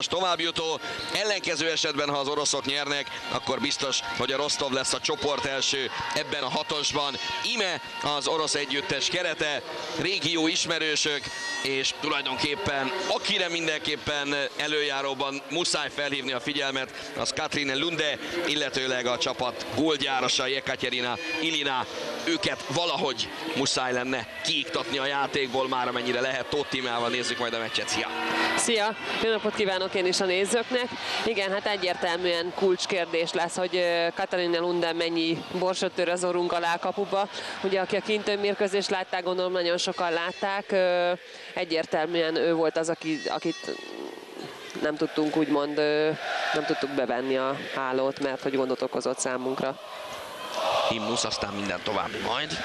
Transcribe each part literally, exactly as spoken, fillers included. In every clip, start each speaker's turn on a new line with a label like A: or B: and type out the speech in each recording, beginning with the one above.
A: továbbjutó. Ellenkező esetben, ha az oroszok nyernek, akkor biztos, hogy a Rostov lesz a csoport első ebben a hatosban. Ime az orosz együttes kerete, régió ismerősök, és tulajdonképpen akire mindenképpen előjáróban muszáj felhívni a figyelmet, az Katrine Lunde, illetőleg a csapat gólgyárasa Jekaterina Ilina. Őket valahogy muszáj lenne kiiktatni a játékból, már amennyire lehet. Tóth Tímeával nézzük majd a meccset. Szia!
B: Szia! Jó napot kívánok én is a nézőknek. Igen, hát egyértelműen kulcskérdés lesz, hogy Katarina Lunde mennyi borsot tör az orrunk alá kapuba. Ugye, aki a kintő mérkőzést látták, gondolom nagyon sokan látták. Egyértelműen ő volt az, aki, akit nem tudtunk úgymond, nem tudtuk bevenni a hálót, mert hogy gondot okozott számunkra.
A: Himnusz, aztán minden további majd.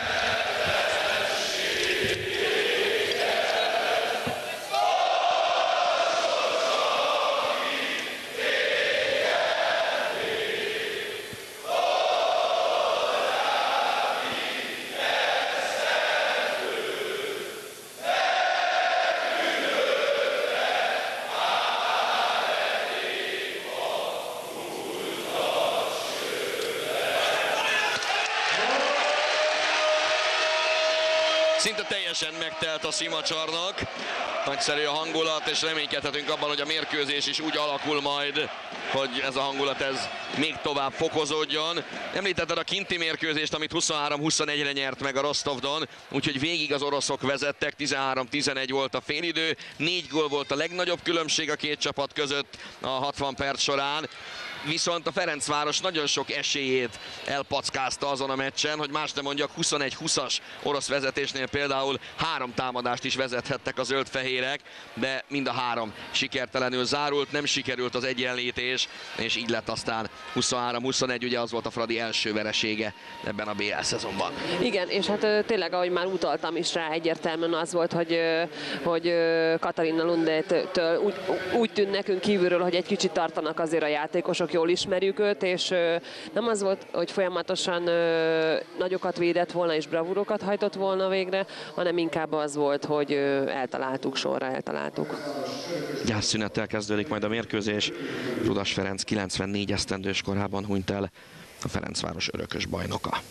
A: Szinte teljesen megtelt a szimacsarnok. Nagyszerű a hangulat, és reménykedhetünk abban, hogy a mérkőzés is úgy alakul majd, hogy ez a hangulat ez még tovább fokozódjon. Említetted a kinti mérkőzést, amit huszonhárom huszonegyre nyert meg a Rostovdon, úgyhogy végig az oroszok vezettek, tizenhárom tizenegy volt a félidő, négy gól volt a legnagyobb különbség a két csapat között a hatvan perc során. Viszont a Ferencváros nagyon sok esélyét elpackázta azon a meccsen, hogy más nem mondjak, huszonegy húszas orosz vezetésnél például három támadást is vezethettek a zöldfehérek, de mind a három sikertelenül zárult, nem sikerült az egyenlítés, és így lett aztán huszonhárom huszonegy, ugye az volt a Fradi első veresége ebben a bé el szezonban.
B: Igen, és hát tényleg, ahogy már utaltam is rá, egyértelműen az volt, hogy, hogy Katarina Lunde-től úgy, úgy tűnt nekünk kívülről, hogy egy kicsit tartanak azért a játékosok, jól ismerjük őt, és nem az volt, hogy folyamatosan nagyokat védett volna és bravúrokat hajtott volna végre, hanem inkább az volt, hogy eltaláltuk, sorra eltaláltuk.
A: Gyászszünettel kezdődik majd a mérkőzés. Rudas Ferenc kilencvennégy esztendős korában hunyt el, a Ferencváros örökös bajnoka.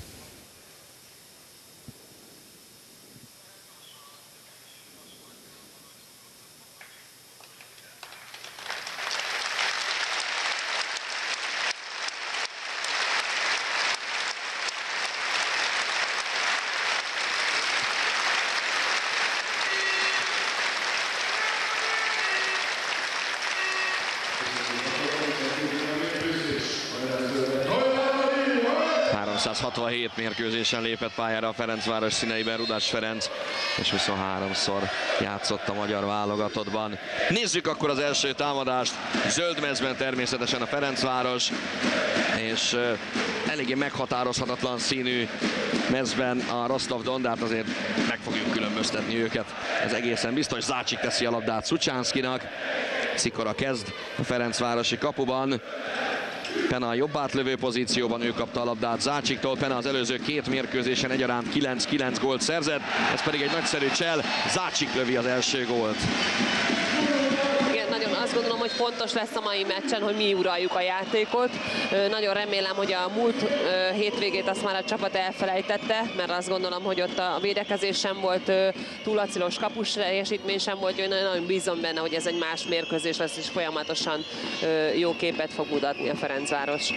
A: háromszázhatvanhét mérkőzésen lépett pályára a Ferencváros színeiben Rudas Ferenc, és huszonháromszor játszott a magyar válogatottban. Nézzük akkor az első támadást. Zöld mezben természetesen a Ferencváros, és uh, eléggé meghatározhatatlan színű mezben a Rostovdon, de hát azért meg fogjuk különböztetni őket. Ez egészen biztos. Zácsik teszi a labdát Szucsánszkinak. Szikora kezd a ferencvárosi kapuban. Pena a jobb átlövő pozícióban, ő kapta a labdát Zácsiktól. Pena az előző két mérkőzésen egyaránt kilenc kilenc gólt szerzett, ez pedig egy nagyszerű csel. Zácsik lövi az első gólt.
B: Igen, nagyon azt gondolom, hogy fontos lesz a mai meccsen, hogy mi uraljuk a játékot. Nagyon remélem, hogy a múlt hétvégét azt már a csapat elfelejtette, mert azt gondolom, hogy ott a védekezés sem volt túl acilos, kapus teljesítmény sem volt, hogy nagyon bízom benne, hogy ez egy más mérkőzés lesz, és folyamatosan jó képet fog mutatni a Ferencváros.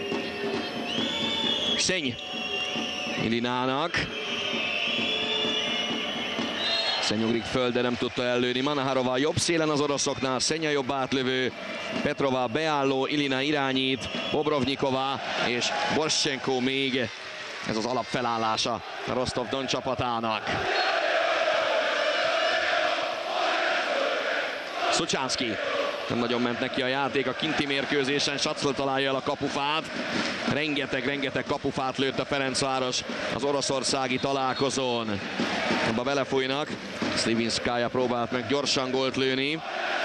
A: Szeny Ilinának. Szeny ugrik föl, de nem tudta ellőni. Manaharova a jobb szélen az oroszoknál, Szeny a jobb átlövő, Petrova beálló, Ilina irányít, Bobrovnikova és Borschenko még. Ez az alapfelállása a Rostov-Don csapatának. Szucsánszki. Nem nagyon ment neki a játék a kinti mérkőzésen, Sacl találja el a kapufát. Rengeteg-rengeteg kapufát lőtt a Ferencváros az oroszországi találkozón. Abba belefújnak. Slivinskaya próbált meg gyorsan gólt lőni.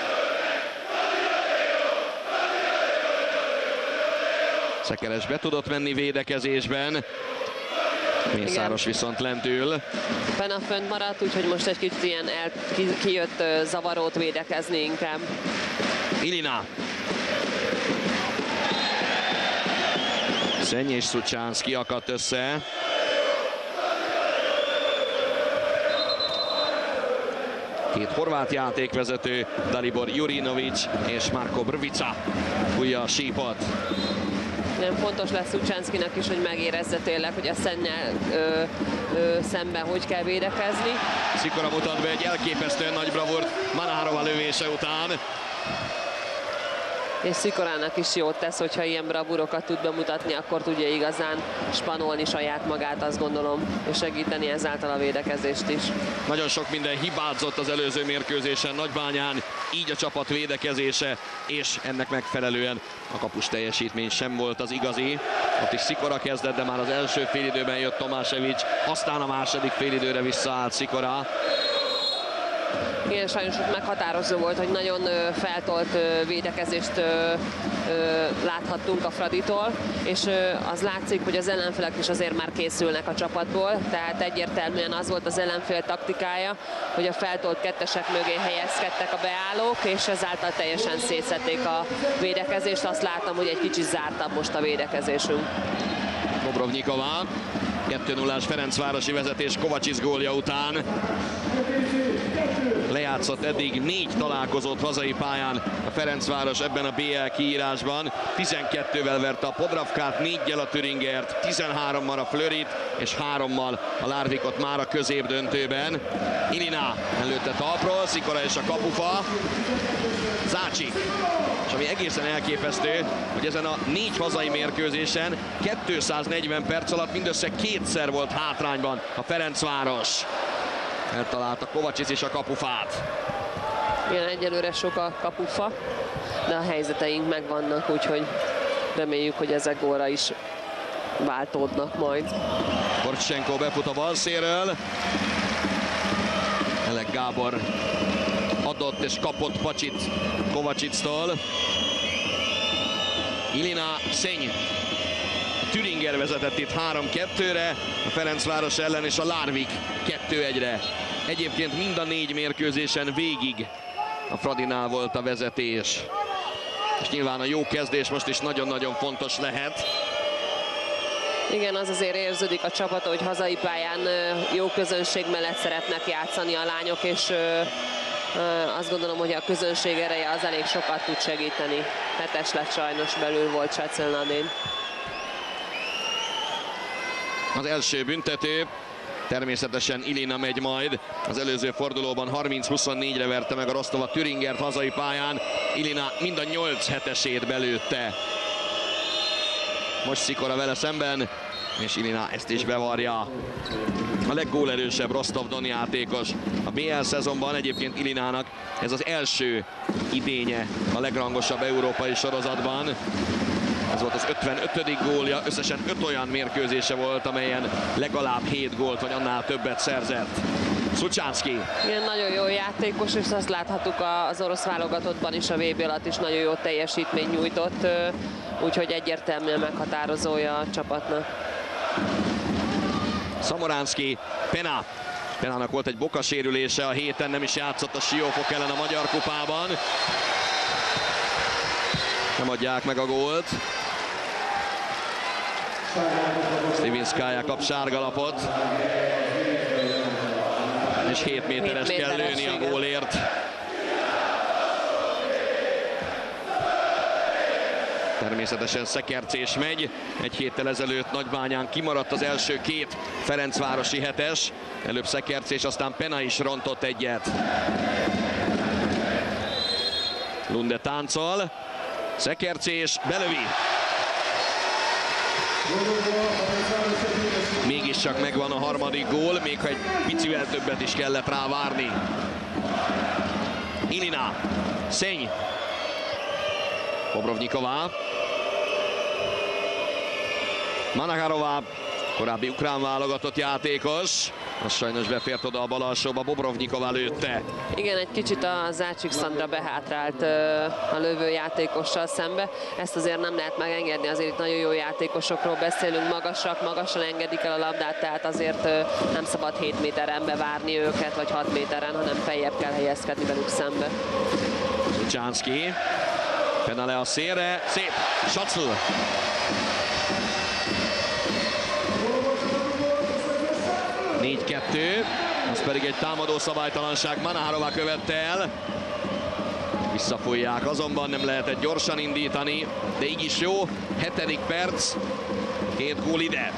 A: Szekeres be tudott menni védekezésben. Mészáros viszont lent ül.
B: Pena fönt maradt, úgyhogy most egy kicsit ilyen el, ki, kijött zavarót védekezni inkább.
A: Ilina. Szenny és Szucsánszki akadt össze. Két horvát játékvezető, Dalibor Jurinovic és Marko Brvica fújja a sípot.
B: Nem fontos lesz Szucsánszkinak is, hogy megérezze tényleg, hogy a Szennyel ö, ö, szemben hogy kell védekezni.
A: Szikora mutat be egy elképesztően nagy bravúrt Manaharova lövése után.
B: És Szikorának is jót tesz, hogyha ilyen bravúrokat tud bemutatni, akkor tudja igazán spanolni saját magát, azt gondolom, és segíteni ezáltal a védekezést is.
A: Nagyon sok minden hibázott az előző mérkőzésen Nagybányán, így a csapat védekezése, és ennek megfelelően a kapus teljesítmény sem volt az igazi. Ott is Szikora kezdett, de már az első félidőben jött Tomásevics, aztán a második félidőre visszaállt Szikora.
B: Igen, sajnos ott meghatározó volt, hogy nagyon ö, feltolt ö, védekezést ö, ö, láthattunk a Fraditól, és ö, az látszik, hogy az ellenfelek is azért már készülnek a csapatból, tehát egyértelműen az volt az ellenfél taktikája, hogy a feltolt kettesek mögé helyezkedtek a beállók, és ezáltal teljesen szétszették a védekezést. Azt látom, hogy egy kicsit zártabb most a védekezésünk.
A: Bobrovnikova, kettő nullás Ferencvárosi vezetés Kovacsics gólja után. Lejátszott eddig négy találkozót hazai pályán a Ferencváros ebben a bé el kiírásban. tizenkettővel verte a Podravkát, néggyel a Thüringert, tizenhárommal a Flörit és hárommal a Larvikot már a középdöntőben. Ilina előtte talpról, Szikora és a kapufa. Zácsik. És ami egészen elképesztő, hogy ezen a négy hazai mérkőzésen kétszáznegyven perc alatt mindössze kétszer volt hátrányban a Ferencváros. Eltalálta Kovacsics és a kapufát.
B: Igen, egyelőre sok a kapufa, de a helyzeteink megvannak, úgyhogy reméljük, hogy ezek gólra is váltódnak majd.
A: Borcsenko befut a bal szélről. Elek Gábor adott és kapott pacsit Kovacsictól. Ilina, Szenny. Thüringer vezetett itt három kettőre, a Ferencváros ellen, és a Larvik kettő egyre. Egyébként mind a négy mérkőzésen végig a Fradinál volt a vezetés. És nyilván a jó kezdés most is nagyon-nagyon fontos lehet.
B: Igen, az azért érződik a csapat, hogy hazai pályán jó közönség mellett szeretnek játszani a lányok, és azt gondolom, hogy a közönség ereje az elég sokat tud segíteni. Hetes lett sajnos, belül volt Csecelnadén.
A: Az első büntető, természetesen Ilina megy majd. Az előző fordulóban harminc huszonnégyre verte meg a Rostov a Thüringert hazai pályán. Ilina mind a nyolc hetesét belőtte. Most Szikora vele szemben, és Ilina ezt is bevarja. A leggólerősebb Rostov-Don játékos a bé el szezonban. Egyébként Ilinának ez az első idénye a legrangosabb európai sorozatban. Ez volt az ötvenötödik gólja, összesen öt olyan mérkőzése volt, amelyen legalább hét gólt vagy annál többet szerzett. Szucsánszki.
B: Igen, nagyon jó játékos, és azt láthattuk az orosz válogatottban is, a vé bé alatt is nagyon jó teljesítményt nyújtott, úgyhogy egyértelműen meghatározója a csapatnak.
A: Szamoránszki, Pena. Penának volt egy bokasérülése a héten, nem is játszott a Siófok ellen a Magyar Kupában. Nem adják meg a gólt. Slivinszkája kap sárgalapot. És hét méteres kell lőni a gólért. Természetesen Szekercés megy. Egy héttel ezelőtt Nagybányán kimaradt az első két ferencvárosi hetes. Előbb Szekercés, aztán Pena is rontott egyet. Lunde táncol. Szekercés belövi. Mégiscsak megvan a harmadik gól, még ha egy picivel többet is kellett rá várni. Ilina, Szenny, Bobrovnikova, Manaharova, korábbi ukrán válogatott játékos. Az sajnos befért oda a bal alsóba, Bobrovnikova lőtte.
B: Igen, egy kicsit a Zácsik Szandra behátrált a lövő játékossal szembe. Ezt azért nem lehet megengedni, azért itt nagyon jó játékosokról beszélünk, magasak, magasan engedik el a labdát, tehát azért nem szabad hét méteren bevárni őket, vagy hat méteren, hanem feljebb kell helyezkedni velük szembe.
A: Szucsánszki, Penna le a szélre, szép, Sacl. négy kettő, az pedig egy támadó szabálytalanság, Manaharová követte el. Visszafújják, azonban nem lehetett gyorsan indítani, de így is jó, hetedik perc, két gól ide.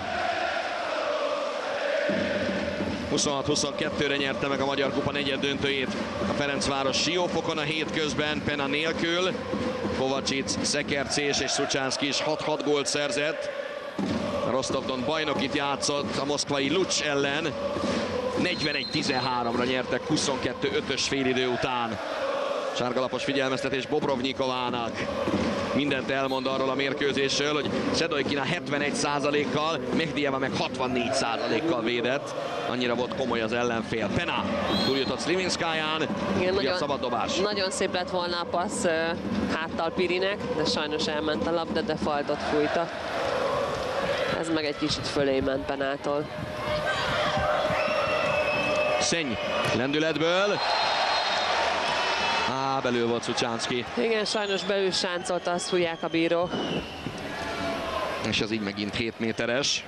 A: huszonhat huszonkettőre nyerte meg a Magyar Kupa negyeddöntőjét a Ferencváros Siófokon a hét közben, Penna nélkül. Kovacsic, Szekercés és Szucsánszky is hat-hat gólt szerzett. A Rostov-Don bajnokit játszott a moszkvai Lucs ellen. negyvenegy tizenháromra nyertek huszonkettő ötös félidő után. Sárgalapos figyelmeztetés Bobrovnyikovának. Mindent elmond arról a mérkőzésről, hogy Szedojkina hetvenegy százalékkal, Mehdieva meg hatvannégy százalékkal védett. Annyira volt komoly az ellenfél. Penna túljutott Slivinszkáján, ugye a szabad dobás.
B: Nagyon szép lett volna a passz uh, háttal Pirinek, de sajnos elment a labda, de faltot fújta. Ez meg egy kicsit fölé ment Pennától.
A: Szenny lendületből. Á, belül volt Szucsánszky.
B: Igen, sajnos belül sáncolta, azt fújják a bírók.
A: És ez így megint hét méteres.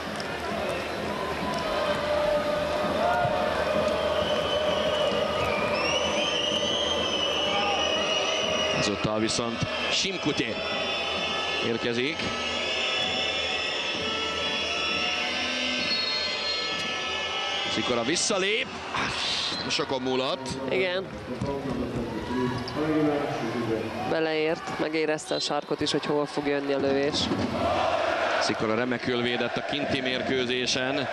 A: Ezúttal viszont Simkuté érkezik. Szikora visszalép. Sokon múlott.
B: Igen. Beleért, megérezte a sarkot is, hogy hol fog jönni a lövés.
A: Szikora remekül védett a kinti mérkőzésen.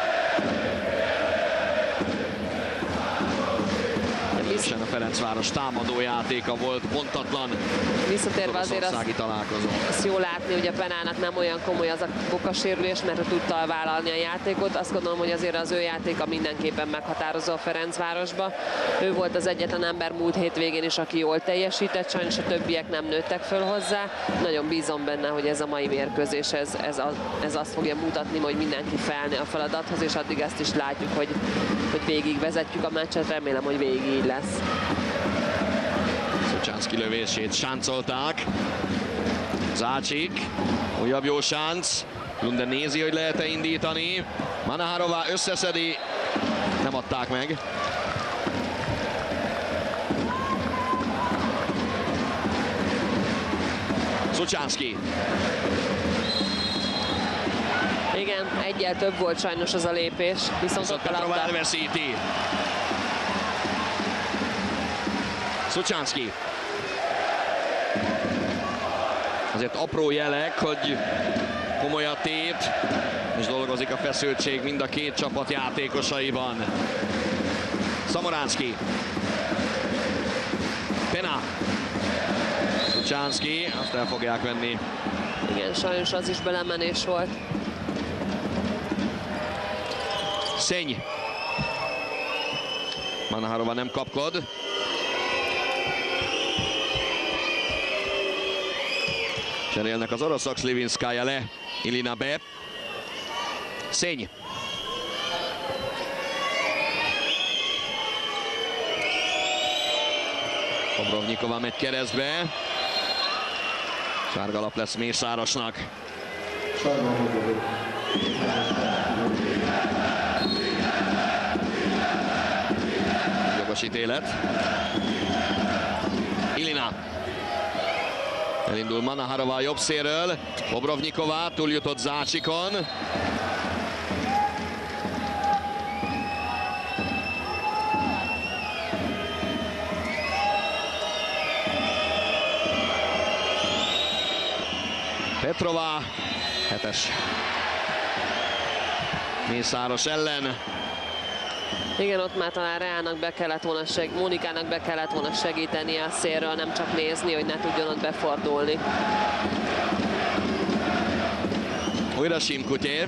A: Hiszen a Ferencváros támadójátéka volt pontatlan.
B: Visszatérve azért azt, azt jó látni, hogy a Pennának nem olyan komoly az a bokasérülés, mert ő tudta vállalni a játékot. Azt gondolom, hogy azért az ő játéka mindenképpen meghatározó a Ferencvárosba. Ő volt az egyetlen ember múlt hétvégén is, aki jól teljesített, sajnos a többiek nem nőttek föl hozzá. Nagyon bízom benne, hogy ez a mai mérkőzés, ez, ez, a, ez azt fogja mutatni, hogy mindenki felnő a feladathoz, és addig ezt is látjuk, hogy, hogy végig vezetjük a meccset, remélem, hogy végig így lesz.
A: Szucsánszky lövését sáncolták. Zácsik, újabb jó sánc. Lunde nézi, hogy lehet-e indítani. Manaharová összeszedi, nem adták meg. Szucsánszky.
B: Igen, egyel több volt sajnos az a lépés, viszont,
A: viszont
B: ott a labda
A: elveszíti. Szucsánszky. Azért apró jelek, hogy komoly a tét, és dolgozik a feszültség mind a két csapat játékosaiban. Szamoránszky. Penna. Szucsánszky, azt el fogják venni.
B: Igen, sajnos az is belemenés volt.
A: Szenny. Manaharová nem kapkod. Cserélnek az oroszok, Slivinszkája le, Ilina be. Szenny. Bobrovnyikova megy keresztbe. Sárgalap lesz Mészárosnak. Jogos ítélet. Ilina. Elindul Manaharová jobb szélről. Bobrovnyikova túljutott Zácsikon. Petrova, hetes. Mészáros ellen.
B: Igen, ott már talán Reának be kellett volna seg- Mónikának be kellett volna segíteni a szélről, nem csak nézni, hogy ne tudjon ott befordulni.
A: Újra Simkuté.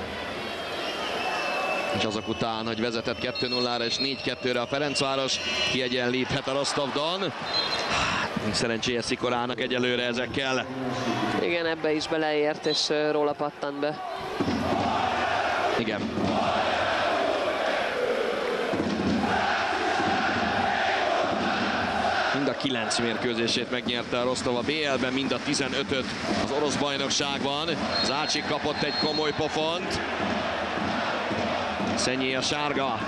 A: És azok után, hogy vezetett kettő nullára és négy kettőre a Ferencváros, kiegyenlíthet a Rostov-Don. Nincs szerencséje Szikorának egyelőre ezekkel.
B: Igen, ebbe is beleért, és róla pattant be.
A: Igen. Mind a kilenc mérkőzését megnyerte a Rostov a bé el-ben, mind a tizenötöt az orosz bajnokságban. Zácsik kapott egy komoly pofont. Szennyé a sárga.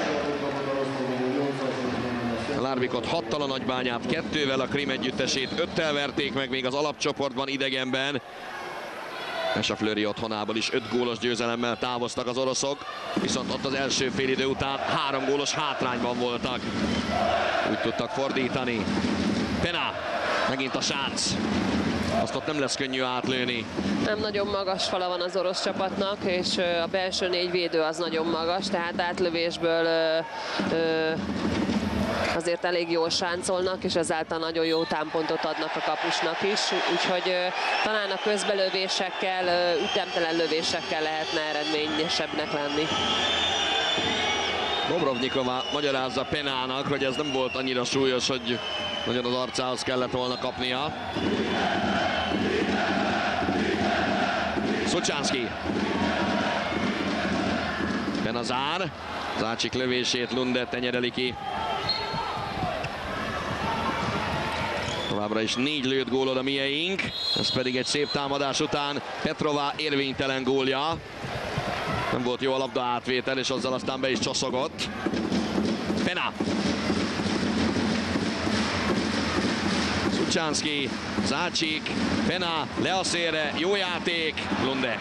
A: A Larvikot hattal, a Nagybányát kettővel, a Krim együttesét öttel verték meg még az alapcsoportban idegenben. És a Fleury otthonából is öt gólos győzelemmel távoztak az oroszok, viszont ott az első félidő után három gólos hátrányban voltak. Úgy tudtak fordítani. Pena, megint a sánc. Azt ott nem lesz könnyű átlőni.
B: Nem nagyon magas fala van az orosz csapatnak, és a belső négy védő az nagyon magas, tehát átlövésből ö, ö, azért elég jól sáncolnak, és ezáltal nagyon jó támpontot adnak a kapusnak is, úgyhogy ö, talán a közbelövésekkel, ö, ütemtelen lövésekkel lehetne eredményesebbnek lenni.
A: Bobrovnikova magyarázza Penának, hogy ez nem volt annyira súlyos, hogy nagyon az arcához kellett volna kapnia. Szucsánszky. Pena zár. Zácsik lövését Lunde tenyereli ki. Továbbra is négy lőtt gólod a mieink. Ez pedig egy szép támadás után Petrova érvénytelen gólja. Nem volt jó a labda átvétel, és azzal aztán be is csoszogott. Pena. Szucsánszky, Zácsik, Pena, le a szélre, jó játék, Lunde.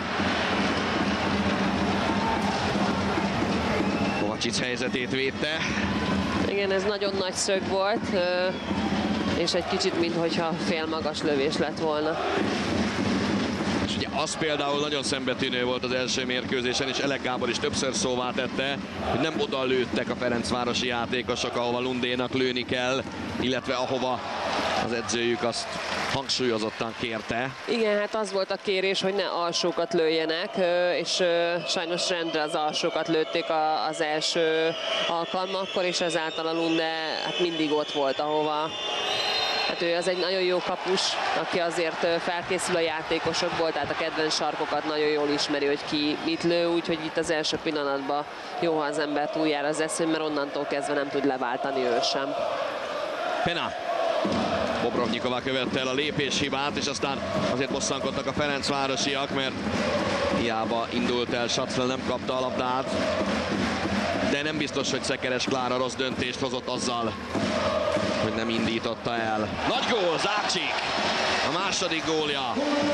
A: Kovácsics helyzetét védte.
B: Igen, ez nagyon nagy szög volt, és egy kicsit minthogyha félmagas lövés lett volna.
A: És ugye az például nagyon szembetűnő volt az első mérkőzésen, és Elek Gábor is többször szóvá tette, hogy nem oda lőttek a Ferencvárosi játékosok, ahova Lundénak lőni kell, illetve ahova az edzőjük azt hangsúlyozottan kérte.
B: Igen, hát az volt a kérés, hogy ne alsókat lőjenek, és sajnos rendre az alsókat lőtték az első alkalmakkor, és ezáltal a Lunde hát mindig ott volt, ahova. Hát ő az egy nagyon jó kapus, aki azért felkészül a játékosokból, tehát a kedvenc sarkokat nagyon jól ismeri, hogy ki mit lő, úgyhogy itt az első pillanatban jó, ha az ember túljár az eszén, mert onnantól kezdve nem tud leváltani ő sem.
A: Pena. Bobrovnikova követte el a lépéshibát, és aztán azért bosszankodtak a ferencvárosiak, mert hiába indult el, Schatzl nem kapta a labdát, de nem biztos, hogy Szekeres Klára rossz döntést hozott azzal, hogy nem indította el. Nagy gól, Zácsik! A második gólja.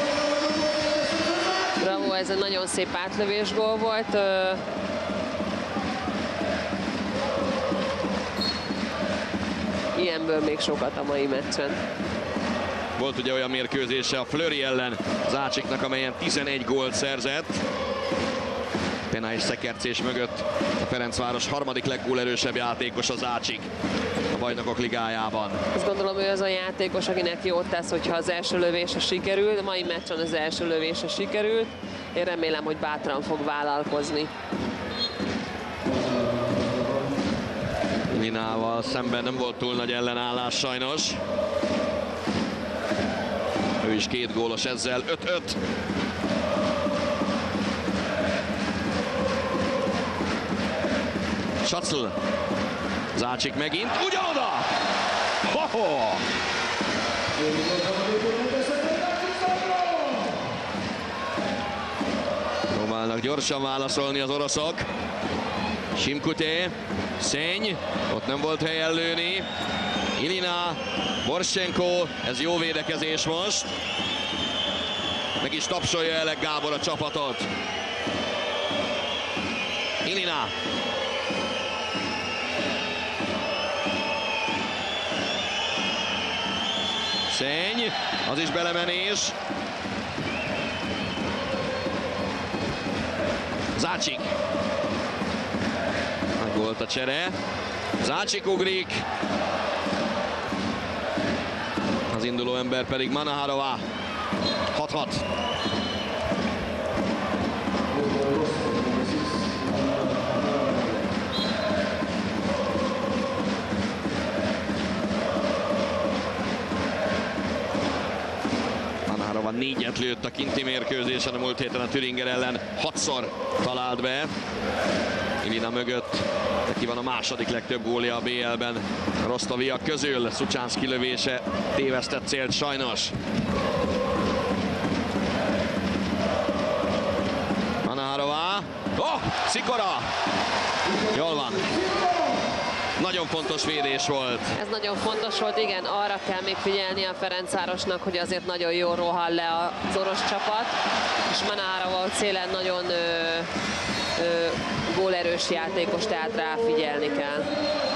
B: Bravo, ez egy nagyon szép átlövés gól volt. Ilyenből még sokat a mai meccsen.
A: Volt ugye olyan mérkőzése a Fleury ellen Zácsiknak, amelyen tizenegy gólt szerzett. Pena és Szekercés mögött a Ferencváros harmadik leggólerősebb játékos az Zácsik a Bajnokok Ligájában.
B: Azt gondolom, ő az a játékos, akinek jót tesz, hogyha az első lövése sikerül. A mai meccsen az első lövése sikerült. Én remélem, hogy bátran fog vállalkozni.
A: Linával szemben nem volt túl nagy ellenállás sajnos. Ő is két gólos ezzel, öt öt. Schatzl. Zácsik megint, ugyanoda! Ho-ho! Próbálnak gyorsan válaszolni az oroszok. Simkuté, Szenny, ott nem volt helyen lőni. Ilina, Borsenko, ez jó védekezés most. Meg is tapsolja Elek Gábor a csapatot. Ilina. Szenny, az is belemenés. Zácsik. Meg volt a csere. Zácsik ugrik. Az induló ember pedig Manaharova. hat hat. Manaharova négyet lőtt a kinti mérkőzésen, a múlt héten a Thüringer ellen hatszor talált be. Ilina mögött Neki van a második legtöbb gólja a bé el-ben rosztoviak közül. Szucsánszky lövése tévesztett célt sajnos. Manaharová. Oh, Szikora! Jól van. Nagyon fontos védés volt.
B: Ez nagyon fontos volt, igen, arra kell még figyelni a Ferencvárosnak, hogy azért nagyon jól rohan le az orosz csapat, és Manaharova szélen nagyon ö, ö, gólerős játékos, tehát rá figyelni kell.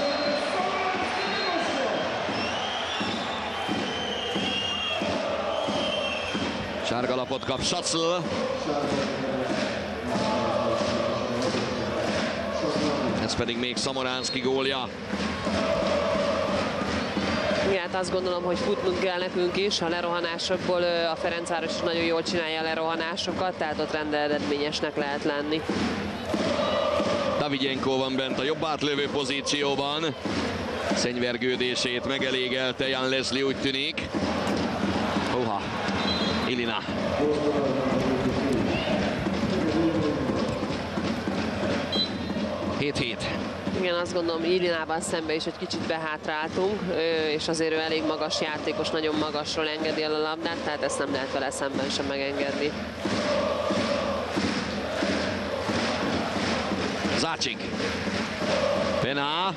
A: Sárgalapot kap Szacl. Ez pedig még Szamoránszky gólja.
B: Igen, hát azt gondolom, hogy futnunk kell nekünk is. A lerohanásokból a Ferencváros is nagyon jól csinálja a lerohanásokat, tehát ott renderedményesnek lehet lenni.
A: Davidjenko van bent a jobb átlövő pozícióban. Szennyvergődését megelégelte Jan Leslie, úgy tűnik. Uha, Ilina. hét-hét.
B: Igen, azt gondolom, Ilinával szemben is egy kicsit behátráltunk, és azért ő elég magas játékos, nagyon magasról engedi el a labdát, tehát ezt nem lehet vele szemben sem megengedni.
A: Zácsik. Pená.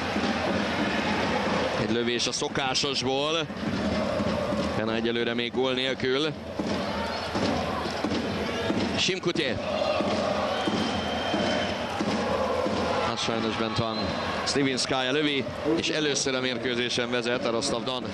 A: Egy lövés a szokásosból. Pená egyelőre még gól nélkül. Simkutye. Hát sajnos bent van Slivinskaya lövi, és először a mérkőzésen vezet a Rostov-Don.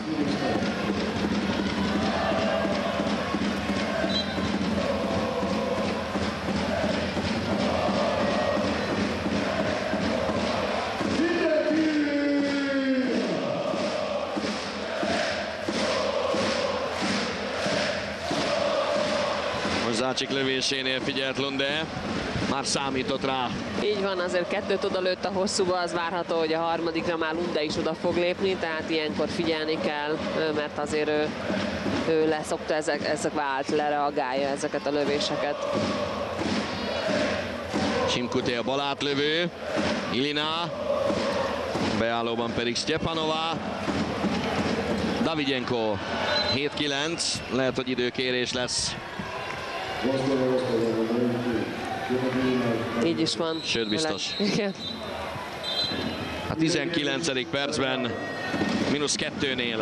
A: Zácsik lövésénél figyelt Lunde, már számított rá.
B: Így van, azért kettőt oda lőtt a hosszúba, az várható, hogy a harmadikra már Lunde is oda fog lépni, tehát ilyenkor figyelni kell, mert azért ő, ő leszokta ezek, ezek vált, lereagálja ezeket a lövéseket.
A: Simkutye a bal átlövő, Ilina, beállóban pedig Stepanova, Davidjenko. hét-kilenc, lehet, hogy időkérés lesz.
B: Így is van.
A: Sőt, biztos.
B: Igen.
A: A tizenkilencedik percben mínusz kettőnél.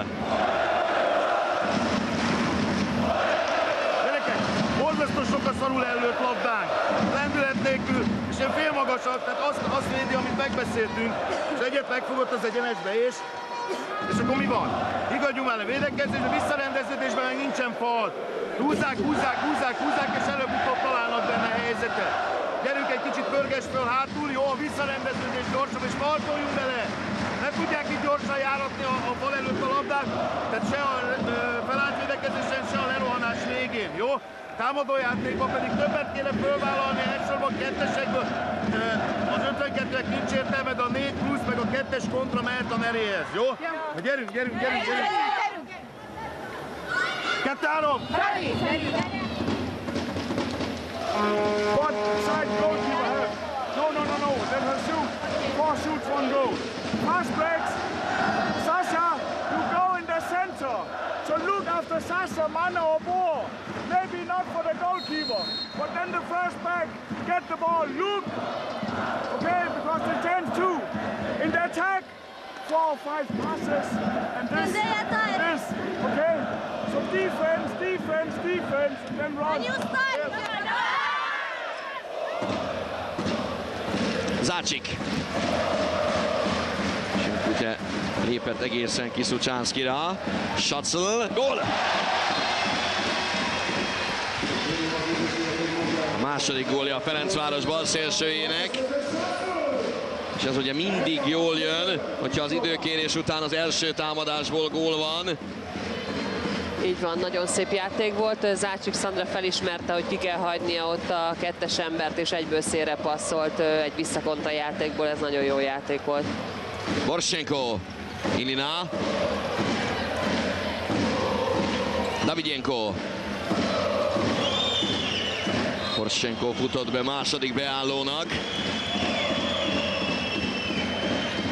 C: Gyerekek, borzasztó sokat szarul előtt labdánk. Lendület nélkül, és én félmagasak, tehát azt, azt védi, amit megbeszéltünk, és egyet megfogott az egyenesbe, és és akkor mi van? Igadjunk már a védekezésbe, visszarendeződésben meg nincsen fal. Húzzák, húzzák, húzzák, húzzák, és előbb-utóbb találnak benne helyzetet. Gyerünk egy kicsit pörges föl hátul, jó, a visszarendeződés gyorsabb, és faltoljunk bele. Nem tudják itt gyorsan járatni a, a fal előtt a labdát, tehát se a felállt védekezésen, se a lerohanás végén, jó? Támadójátékban pedig többet kéne fölvállalni, elsősorban kettesekből. Az ötvenkettőnek nincs értelme, de a négy plusz meg a kettes kontra mehet a Neréhez, jó? Na gyerünk, gyerünk, gyerünk, gyerünk! Kettő-három!
D: What side goalkeeper have? No, no, no, no. Let her shoot. Four shoots, one goal. Fast breaks. Sasha, you go in the center. So look after Sasha, Mana or Bo. Maybe not for the goalkeeper, but then the first back, get the ball, look. Okay, because they change two. In the attack, four or five passes. And this, this, okay? So defense, defense, defense, and then run.
A: Zácsik. Simkutye lépett egészen ki Szucsánszkyra. Szacl, gól! A második gólja a Ferencváros balszélsőjének. És ez ugye mindig jól jön, hogyha az időkérés után az első támadásból gól van.
B: Így van, nagyon szép játék volt. Zácsik Szandra felismerte, hogy ki kell hagynia ott a kettes embert, és egyből szélre passzolt egy visszakonta játékból. Ez nagyon jó játék volt.
A: Borsenko, Ilina, Davidjenko. Borsenko futott be második beállónak.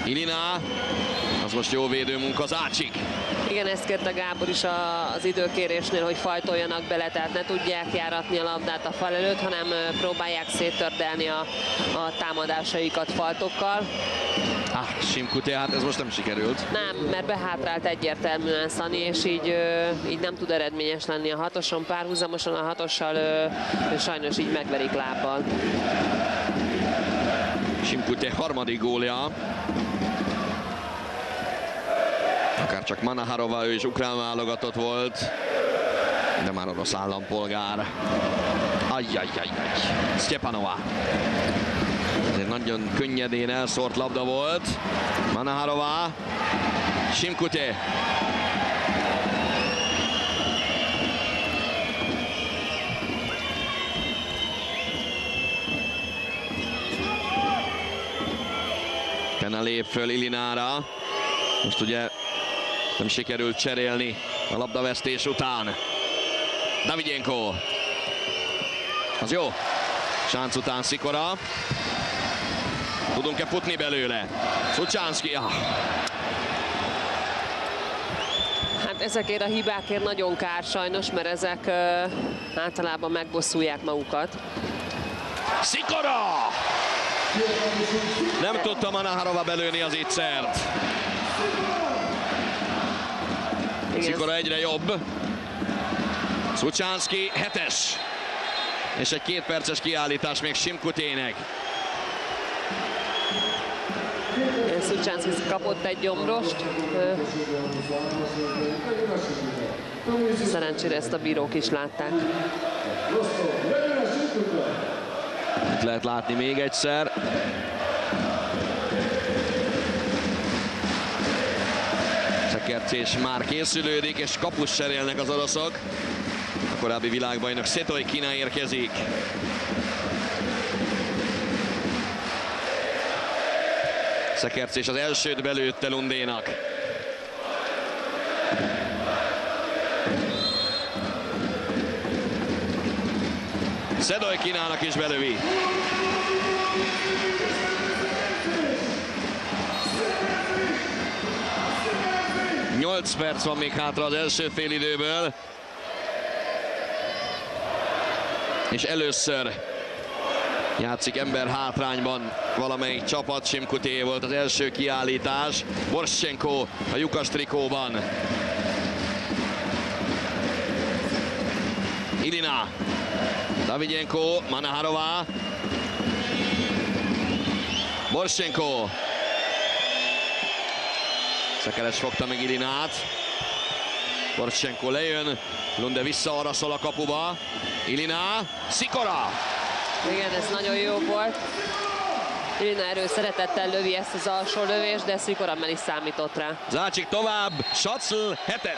A: Ilina, az most jó védőmunka, Zácsik.
B: Igen, ezt kérte Gábor is az időkérésnél, hogy fajtoljanak bele, tehát ne tudják járatni a labdát a fal előtt, hanem próbálják széttördelni a, a támadásaikat faltokkal.
A: Ah, Simkuté, hát ez most nem sikerült.
B: Nem, mert behátrált egyértelműen Szani, és így, így nem tud eredményes lenni a hatoson, párhuzamosan a hatossal ő sajnos így megverik lábbal.
A: Simkuté harmadik gólja. Akár csak Manaharova, ő is ukrán válogatott volt, de már orosz állampolgár. Ajjajjajjaj, Sztyepanova. Ez egy nagyon könnyedén elszórt labda volt. Manaharova, Simkuté. Pena lép föl Ilinára. Most ugye nem sikerült cserélni a labdavesztés után. Davidenko. Az jó. Sánc után Szikora. Tudunk-e futni belőle? Szucsánszki. Ah.
B: Hát ezekért a hibákért nagyon kár sajnos, mert ezek uh, általában megbosszulják magukat.
A: Szikora! Nem tudta Manaharova belőni az étszert. Szikora egyre jobb. Szucsánszki hetes. És egy két perces kiállítás még Simkutének.
B: Szucsánszki kapott egy gyomrost. Szerencsére ezt a bírók is látták.
A: Itt lehet látni még egyszer. Szekercés már készülődik, és kapus cserélnek az oroszok. A korábbi világbajnok Szetoikina érkezik. Szekercés az elsőt belőtte Lundénak. Szetoikinának is belövi. nyolc perc van még hátra az első félidőből. És először játszik ember hátrányban valamelyik csapat. Simkuté volt az első kiállítás. Borschenko a lyukas trikóban. Ilina. Davidenko, Manaharova. Borschenko. Szekeres fogta meg Ilinát. Borschenko lejön. Lunde visszaaraszol a kapuba. Ilina. Szikora.
B: Igen, ez nagyon jó volt. Ilina erőszeretettel lövi ezt az alsó lövést, de Szikora már is számított rá.
A: Zácsik tovább. Sacl hetes.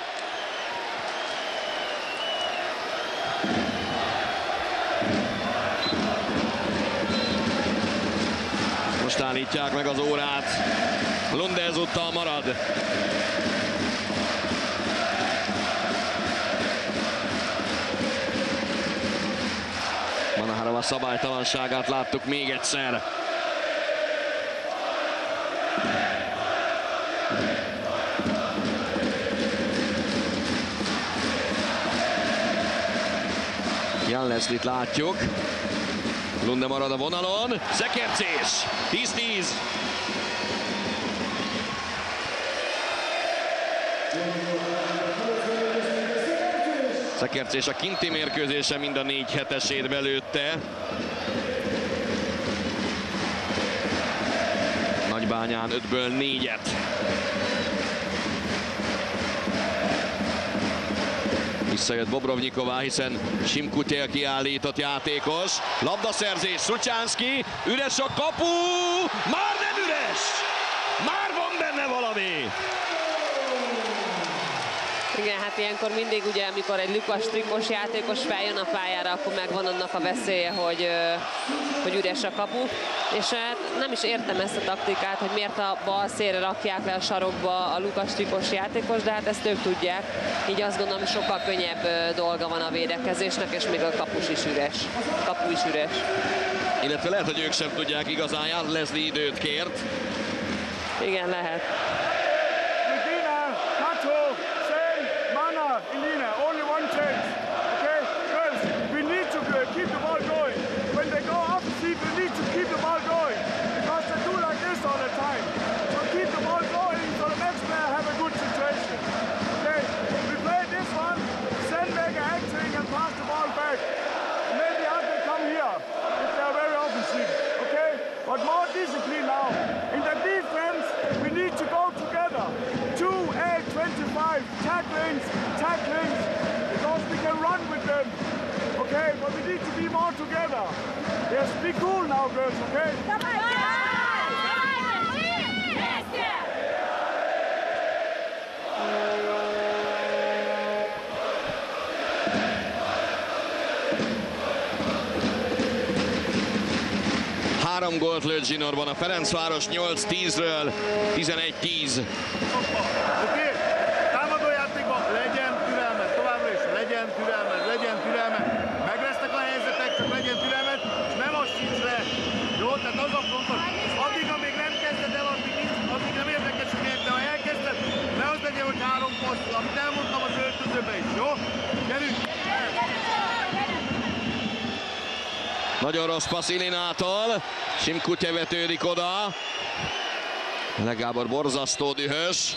A: Most állítják meg az órát. Lunde ezúttal marad. Manaharova szabálytalanságát láttuk még egyszer. Jan Leslie-t látjuk. Lunde marad a vonalon. Szekercés. tíz tíz. Szekercés a kinti mérkőzése mind a négy hetesét belőtte. Nagybányán ötből négyet. Visszajött Bobrovnyiková, hiszen Simkuté a kiállított játékos. Labdaszerzés, Szucsánszki, üres a kapu, már nem üres! Már van benne valami!
B: Igen, hát ilyenkor mindig ugye, amikor egy lyukas trikós játékos feljön a pályára, akkor megvan annak a veszélye, hogy, hogy üres a kapu. És hát nem is értem ezt a taktikát, hogy miért a bal szélre rakják le a sarokba a lyukas trikós játékos, de hát ezt ők tudják. Így azt gondolom, hogy sokkal könnyebb dolga van a védekezésnek, és még a kapus is üres. Kapu is üres.
A: Illetve lehet, hogy ők sem tudják igazán. Jan Leslie időt kért.
B: Igen, lehet.
D: Regina, Kato, Sen, Mana, Elina, only one change. Okay? Girls, we need to uh, keep the ball going. When they go offensive, we need to keep the ball going. Because they do like this all the time. So keep the ball going so the next player have a good situation. Okay? We play this one, send back acting and pass the ball back. Maybe I can come here if they are very offensive. Okay? But more discipline now. In the defense, we need to go together. two, eight, twenty-five, tacklings, tacklings, because we can run with them. Okay, but we need to be more together. Yes, be cool now, girls, okay?
A: Három gólt lőtt zsinórban a Ferencváros, nyolc tízről tizenegy tíz.
C: Oké? Támadó játékban legyen türelmet, továbbra is legyen türelmet, legyen türelmet. Meg lesznek a helyzetek, csak legyen türelmet, és nem assíts le. Jó, tehát az a fontos. Addig, amíg nem kezded el, addig, nincs, addig nem érdekes, hogy miért, de ha elkezded, ne az legyen, hogy három poszt, amit elmondtam az öltözőbe is, jó? Gyerünk!
A: Nagyon rossz passz Ilinától, Simkutya vetődik oda. Legábor borzasztó dühös.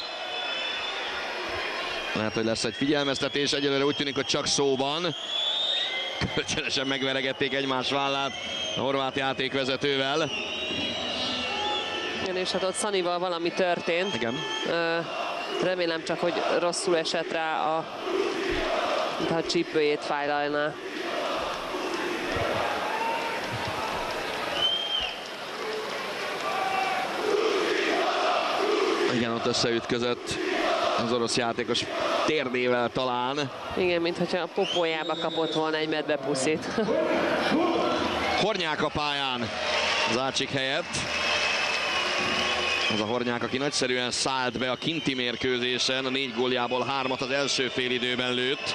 A: Lehet, hogy lesz egy figyelmeztetés, egyelőre úgy tűnik, hogy csak szóban. Kölcsönösen megveregették egymás vállát a horvát játékvezetővel.
B: Igen, és hát ott Szanival valami történt.
A: Igen.
B: Remélem csak, hogy rosszul esett rá a, a csípőjét fájlalná.
A: Igen, ott összeütközött az orosz játékos térdével talán.
B: Igen, mintha a popójába kapott volna egy medvepuszit.
A: Hornyák a pályán Zácsik helyett. Az a Hornyák, aki nagyszerűen szállt be a kinti mérkőzésen, a négy góljából hármat az első félidőben lőtt.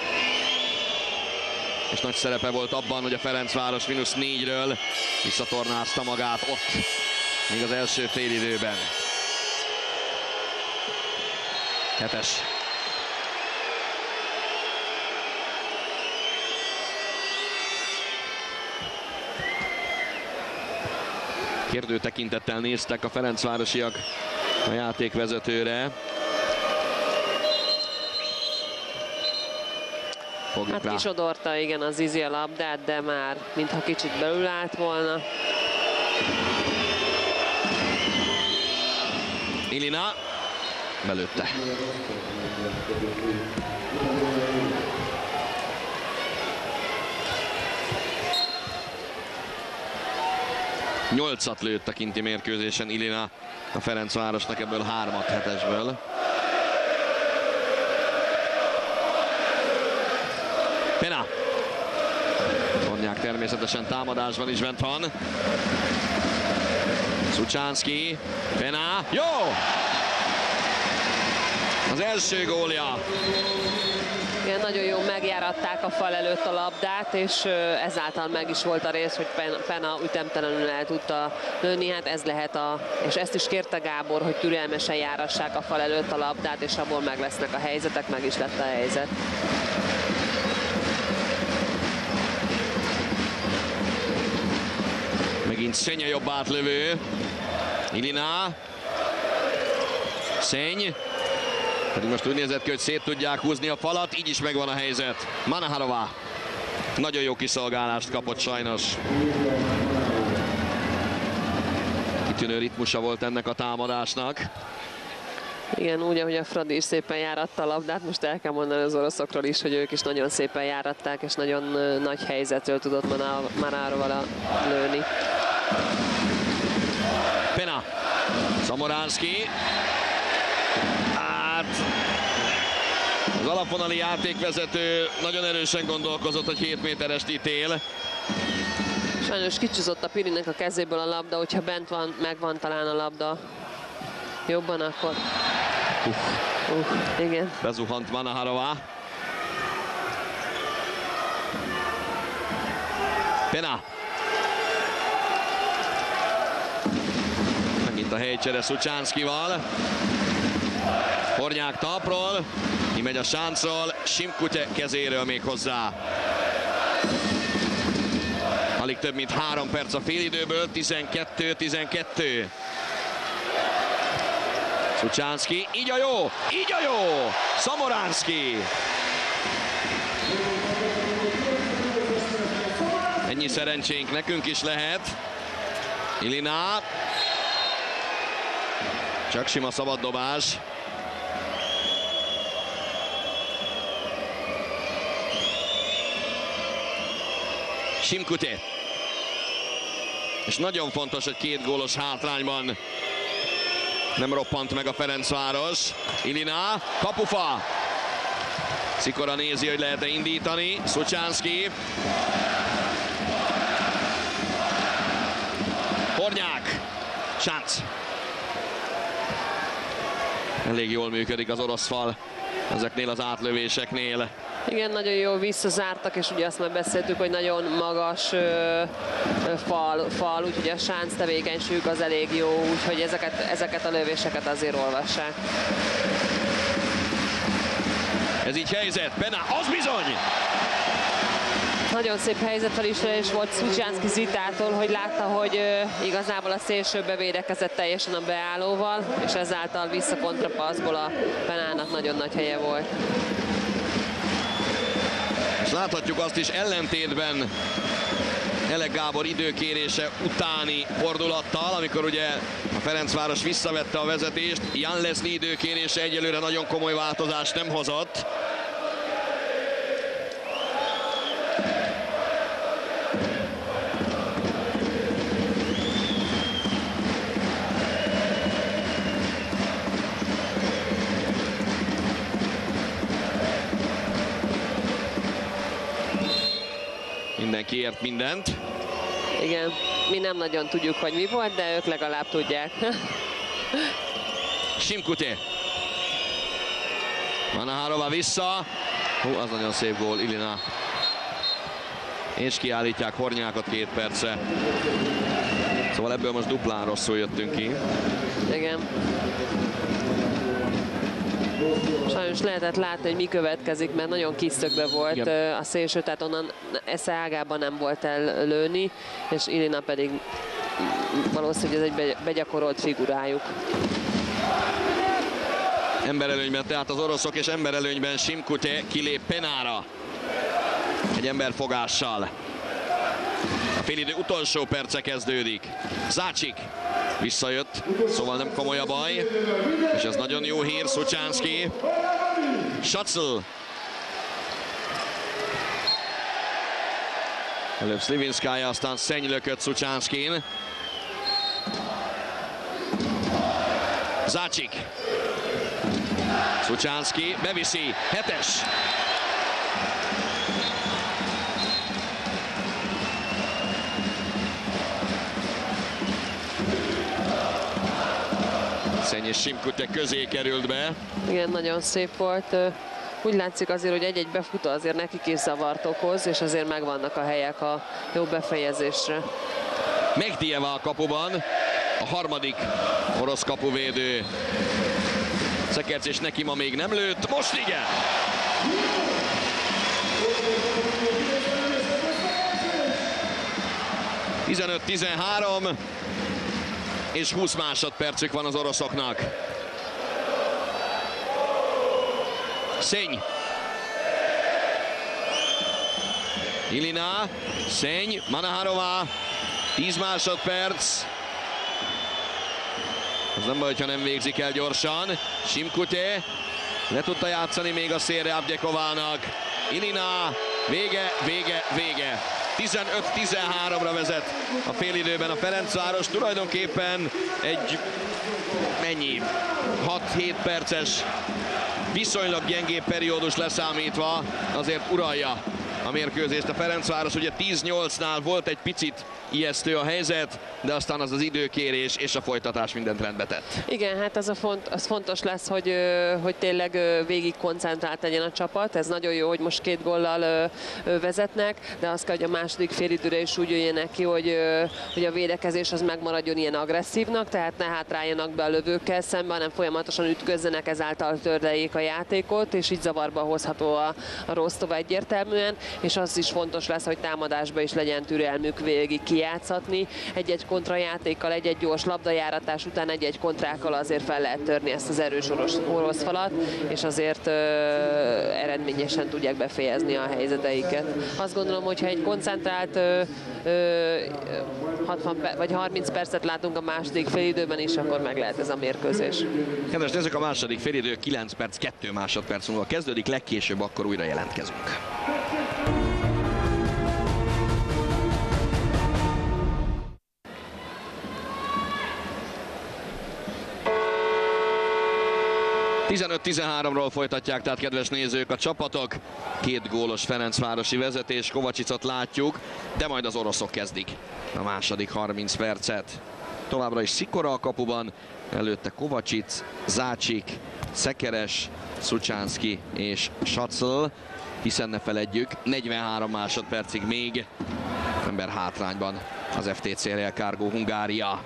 A: És nagy szerepe volt abban, hogy a Ferencváros mínusz négyről visszatornázta magát ott, még az első félidőben. Hetes. Kérdő tekintettel néztek a ferencvárosiak a játékvezetőre. Fogjuk
B: Hát
A: rá.
B: kisodorta, igen, az Izi a labdát, de már mintha kicsit belül állt volna.
A: Ilina belőtte. Nyolcat lőtt a kinti mérkőzésen Ilina a Ferencvárosnak, ebből hármat hetesből. Pena. Hornyák természetesen támadásban is bent van. Szucsánszki. Pena. Jó! Az első gólja.
B: Igen, nagyon jó megjáratták a fal előtt a labdát, és ezáltal meg is volt a rész, hogy Pena ütemtelenül el tudta lőni. Hát ez lehet a, és ezt is kérte Gábor, hogy türelmesen járassák a fal előtt a labdát, és abból meg lesznek a helyzetek, meg is lett a helyzet.
A: Megint Szenye jobb átlövő. Ilina. Szeny. Pedig most úgy nézett ki, hogy szét tudják húzni a falat, így is megvan a helyzet. Manaharová. Nagyon jó kiszolgálást kapott sajnos. Kitűnő ritmusa volt ennek a támadásnak.
B: Igen, úgy, ahogy a Fradi is szépen járatta a labdát, most el kell mondani az oroszokról is, hogy ők is nagyon szépen járatták, és nagyon nagy helyzetről tudott Manaharová lőni.
A: Pena. Szamoránszki. Hát az alapvonali játékvezető nagyon erősen gondolkozott, hogy hét méterest ítél.
B: Sajnos kicsúszott a Pirinek a kezéből a labda, hogyha bent van, megvan talán a labda jobban, akkor... Uh. Uh, igen.
A: Bezuhant Manaharová. Pena. Megint a helycsere Szucsánszkival. Hornyák talpról, kimegy a sáncról, Simkutye kezéről még hozzá. Alig több mint három perc a félidőből, tizenkettő tizenkettő. Szucsánszki, így a jó, így a jó, Szamoránszki. Ennyi szerencsénk nekünk is lehet. Ilina. Csak sima szabaddobás. Simkutye. És nagyon fontos, hogy két gólos hátrányban nem roppant meg a Ferencváros. Ilina, kapufa. Szikora nézi, hogy lehet-e indítani. Szucsánszki. Hornyák. Sánc. Elég jól működik az orosz fal ezeknél az átlövéseknél.
B: Igen, nagyon jól visszazártak, és ugye azt már beszéltük, hogy nagyon magas ö, ö, fal, fal, úgyhogy a sánc tevékenységük az elég jó, úgyhogy ezeket, ezeket a lövéseket azért olvassák.
A: Ez így helyzet, Pená, az bizony!
B: Nagyon szép helyzetfelismerés volt Szucsánszki Zitától, hogy látta, hogy ö, igazából a szélső bevédekezett teljesen a beállóval, és ezáltal visszakontrapaszból a Penának nagyon nagy helye volt.
A: És láthatjuk azt is ellentétben Elek Gábor időkérése utáni fordulattal, amikor ugye a Ferencváros visszavette a vezetést. Jan Leslie időkérése egyelőre nagyon komoly változást nem hozott. Mindenki ért mindent.
B: Igen, mi nem nagyon tudjuk, hogy mi volt, de ők legalább tudják.
A: Simkutye. Manaharova vissza. Hú, az nagyon szép gól, Ilina. És kiállítják Hornyákot két perce. Szóval ebből most duplán rosszul jöttünk ki.
B: Igen. Sajnos lehetett látni, hogy mi következik, mert nagyon kis szögbe volt
A: igen.
B: A szélső, tehát onnan esze ágában nem volt el lőni, és Ilina pedig valószínűleg ez egy begyakorolt figurájuk.
A: Emberelőnyben tehát az oroszok, és emberelőnyben Simkutye kilép Penára. Egy emberfogással. A félidő utolsó perce kezdődik. Zácsik visszajött, szóval nem komoly a baj. És ez nagyon jó hír, Szucsánszki. Schatzl. Előbb Slivinskaya, aztán Szenny lökött Szucsánszkin. Zácsik. Szucsánszki beviszi, hetes. Szenny és Simkutye közé került be.
B: Igen, nagyon szép volt. Úgy látszik azért, hogy egy-egy befutó azért nekik is zavart okoz, és azért megvannak a helyek a jó befejezésre.
A: Megdieva a kapuban, a harmadik orosz kapuvédő. Szekerc és neki ma még nem lőtt, most igen! tizenöt tizenhárom és húsz másodpercük van az oroszoknak. Szenny. Ilina, Szenny, Manaharova, tíz másodperc. Az nem baj, hogyha nem végzik el gyorsan. Simkutye le tudta játszani még a szélre Abgyekovának. Ilina, vége, vége, vége. tizenöt tizenháromra vezet a félidőben a Ferencváros. Tulajdonképpen egy mennyi? hat-hét perces viszonylag gyengébb periódus leszámítva azért uralja a mérkőzést. A Ferencváros ugye tíz nyolcnál volt egy picit ijesztő a helyzet, de aztán az az időkérés és a folytatás mindent rendbe tett.
B: Igen, hát az, a font, az fontos lesz, hogy, hogy tényleg végig koncentrált legyen a csapat. Ez nagyon jó, hogy most két góllal vezetnek, de az kell, hogy a második félidőre is úgy jöjjenek ki, hogy, hogy a védekezés az megmaradjon ilyen agresszívnak, tehát ne hátráljanak be a lövőkkel szemben, hanem folyamatosan ütközzenek, ezáltal törleljék a játékot, és így zavarba hozható a, a Rostov egyértelműen, és az is fontos lesz, hogy támadásban is legyen türelmük végig kijátszatni. Egy-egy kontrajátékkal, egy-egy gyors labdajáratás után egy-egy kontrákkal azért fel lehet törni ezt az erős orosz, orosz falat, és azért ö, eredményesen tudják befejezni a helyzeteiket. Azt gondolom, hogyha egy koncentrált ö, ö, hatvan vagy harminc percet látunk a második félidőben is, akkor meg lehet ez a mérkőzés.
A: Kedves nézzük, a második félidő kilenc perc, kettő másodperc múlva kezdődik, legkésőbb akkor újra jelentkezünk. tizenöt tizenháromról folytatják, tehát kedves nézők, a csapatok. Két gólos ferencvárosi vezetés, Kovacsicot látjuk, de majd az oroszok kezdik a második harminc percet. Továbbra is Szikora a kapuban, előtte Kovacsic, Zácsik, Szekeres, Szucsánszki és Sacl, hiszen ne feledjük, negyvenhárom másodpercig még ember hátrányban az ef té cé Real Cargo Hungária.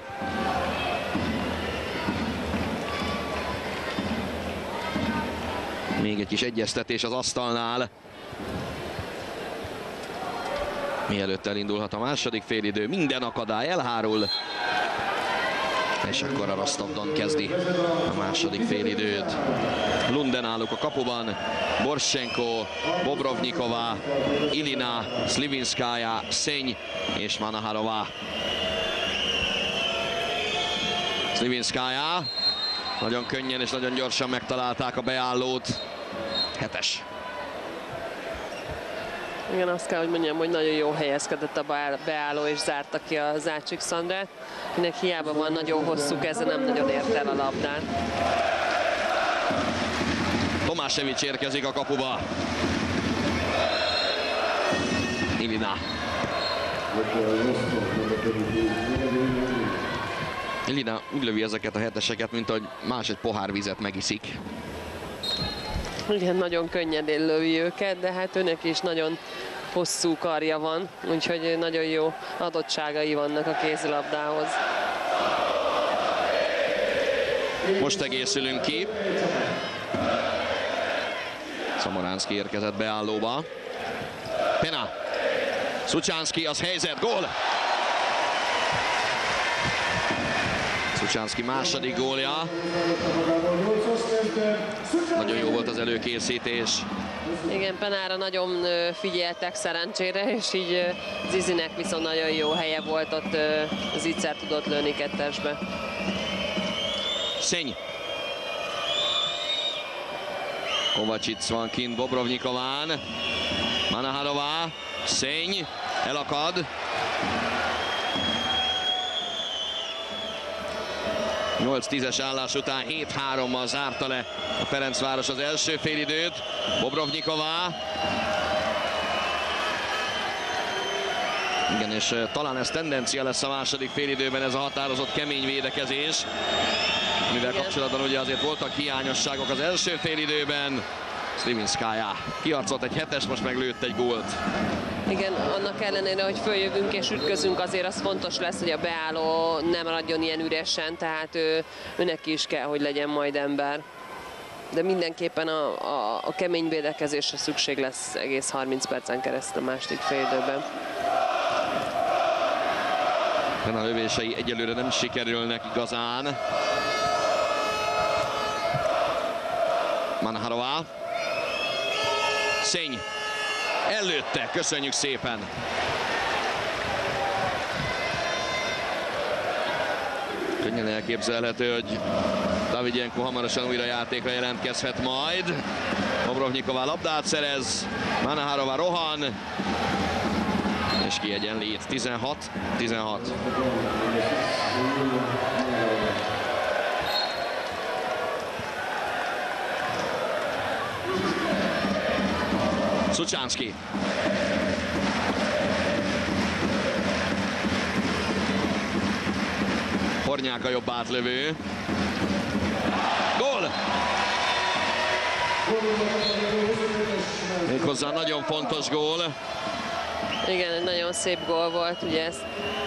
A: Még egy kis egyeztetés az asztalnál, mielőtt elindulhat a második félidő. Minden akadály elhárul, és akkor a Rostov-Don kezdi a második félidőt. Lunden álluk a kapuban, Borsenko, Bobrovnikova, Ilina, Slivinskaya, Szenny és Manaharova. Slivinskaya nagyon könnyen és nagyon gyorsan megtalálták a beállót. Hetes.
B: Igen, azt kell, hogy mondjam, hogy nagyon jó helyezkedett a beálló, és zárta ki a Zácsik Szandrát, akinek hiába van nagyon hosszú keze, nem nagyon ért el a labdán.
A: Tomásevics érkezik a kapuba. Ilina. Ilina úgy lövi ezeket a heteseket, mint ahogy más egy pohár vizet megiszik.
B: Igen, nagyon könnyedén lövi őket, de hát őnek is nagyon hosszú karja van, úgyhogy nagyon jó adottságai vannak a kézilabdához.
A: Most egészülünk ki. Szamoránszki érkezett beállóba. Pena. Szucsánszki, az helyzet, gól! Szucsánszki második gólja. Nagyon jó volt az előkészítés.
B: Igen, Penára nagyon figyeltek szerencsére, és így Zizinek viszont nagyon jó helye volt, ott Zicser tudott lőni kettesbe.
A: Szenny. Kovacsic van kint Bobrovnikován. Manaharova. Szenny. Elakad. nyolc tízes állás után hét hárommal zárta le a Ferencváros az első félidőt. Bobrovnikova. Igen, és talán ez tendencia lesz a második félidőben, ez a határozott kemény védekezés, mivel Igen. kapcsolatban ugye azért voltak hiányosságok az első félidőben. Slivinskaya kiarcolt egy hetes, most meg lőtt egy gólt.
B: Igen, annak ellenére, hogy följövünk és ütközünk, azért az fontos lesz, hogy a beálló nem maradjon ilyen üresen, tehát ő, őnek is kell, hogy legyen majd ember. De mindenképpen a, a, a kemény védekezésre szükség lesz egész harminc percen keresztül a második félidőben.
A: A lövései egyelőre nem sikerülnek igazán. Manaharova. Szenny. Előtte, köszönjük szépen. Könnyen elképzelhető, hogy Davidjenko hamarosan újra játékra jelentkezhet majd. Bobrovnikova labdát szerez, Manaharova rohan, és kiegyenlít. tizenhat tizenhat. Szucsánszki. Hornyák a jobb átlövő. Gól! Méghozzá nagyon fontos gól.
B: Igen, egy nagyon szép gól volt, ugye ez.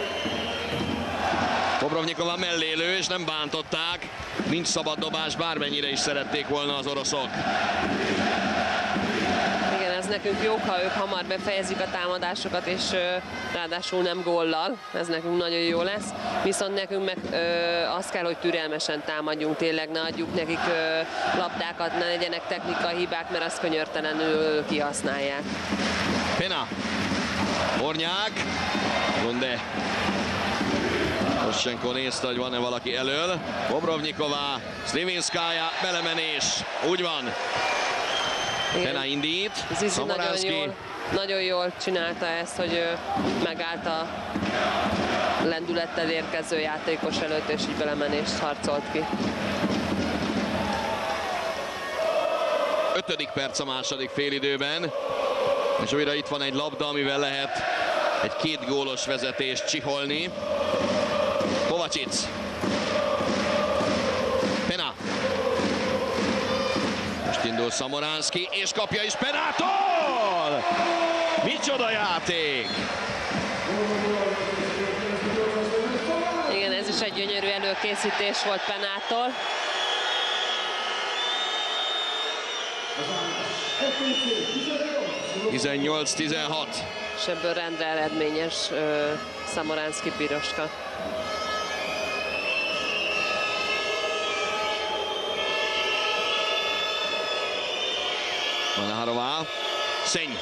A: Bobrovnikova mellé lő, és nem bántották. Nincs szabad dobás, bármennyire is szerették volna az oroszok.
B: Igen, ez nekünk jó, ha ők hamar befejezik a támadásokat, és ö, ráadásul nem góllal. Ez nekünk nagyon jó lesz. Viszont nekünk meg ö, az kell, hogy türelmesen támadjunk, tényleg ne adjuk nekik ö, labdákat, ne legyenek technikai hibák, mert azt könyörtelenül kihasználják.
A: Pena. Hornyák. Runde. Poroshenko nézte, hogy van-e valaki elől. Bobrovnikova, Slivinskaya, belemenés. Úgy van.
B: Igen.
A: Pena indít.
B: Zizi nagyon jól, nagyon jól csinálta ezt, hogy ő megállt a lendülettel érkező játékos előtt, és így belemenést harcolt ki.
A: Ötödik perc a második félidőben. És újra itt van egy labda, amivel lehet egy két gólos vezetést csiholni. Kovacic. Pena. Most indul Szamoránszky, és kapja is Penától! Micsoda játék!
B: Igen, ez is egy gyönyörű előkészítés volt Penától.
A: tizennyolc tizenhat.
B: És ebből rendre eredményes uh, Szamoránszky piroska.
A: Manaharová. Szenny.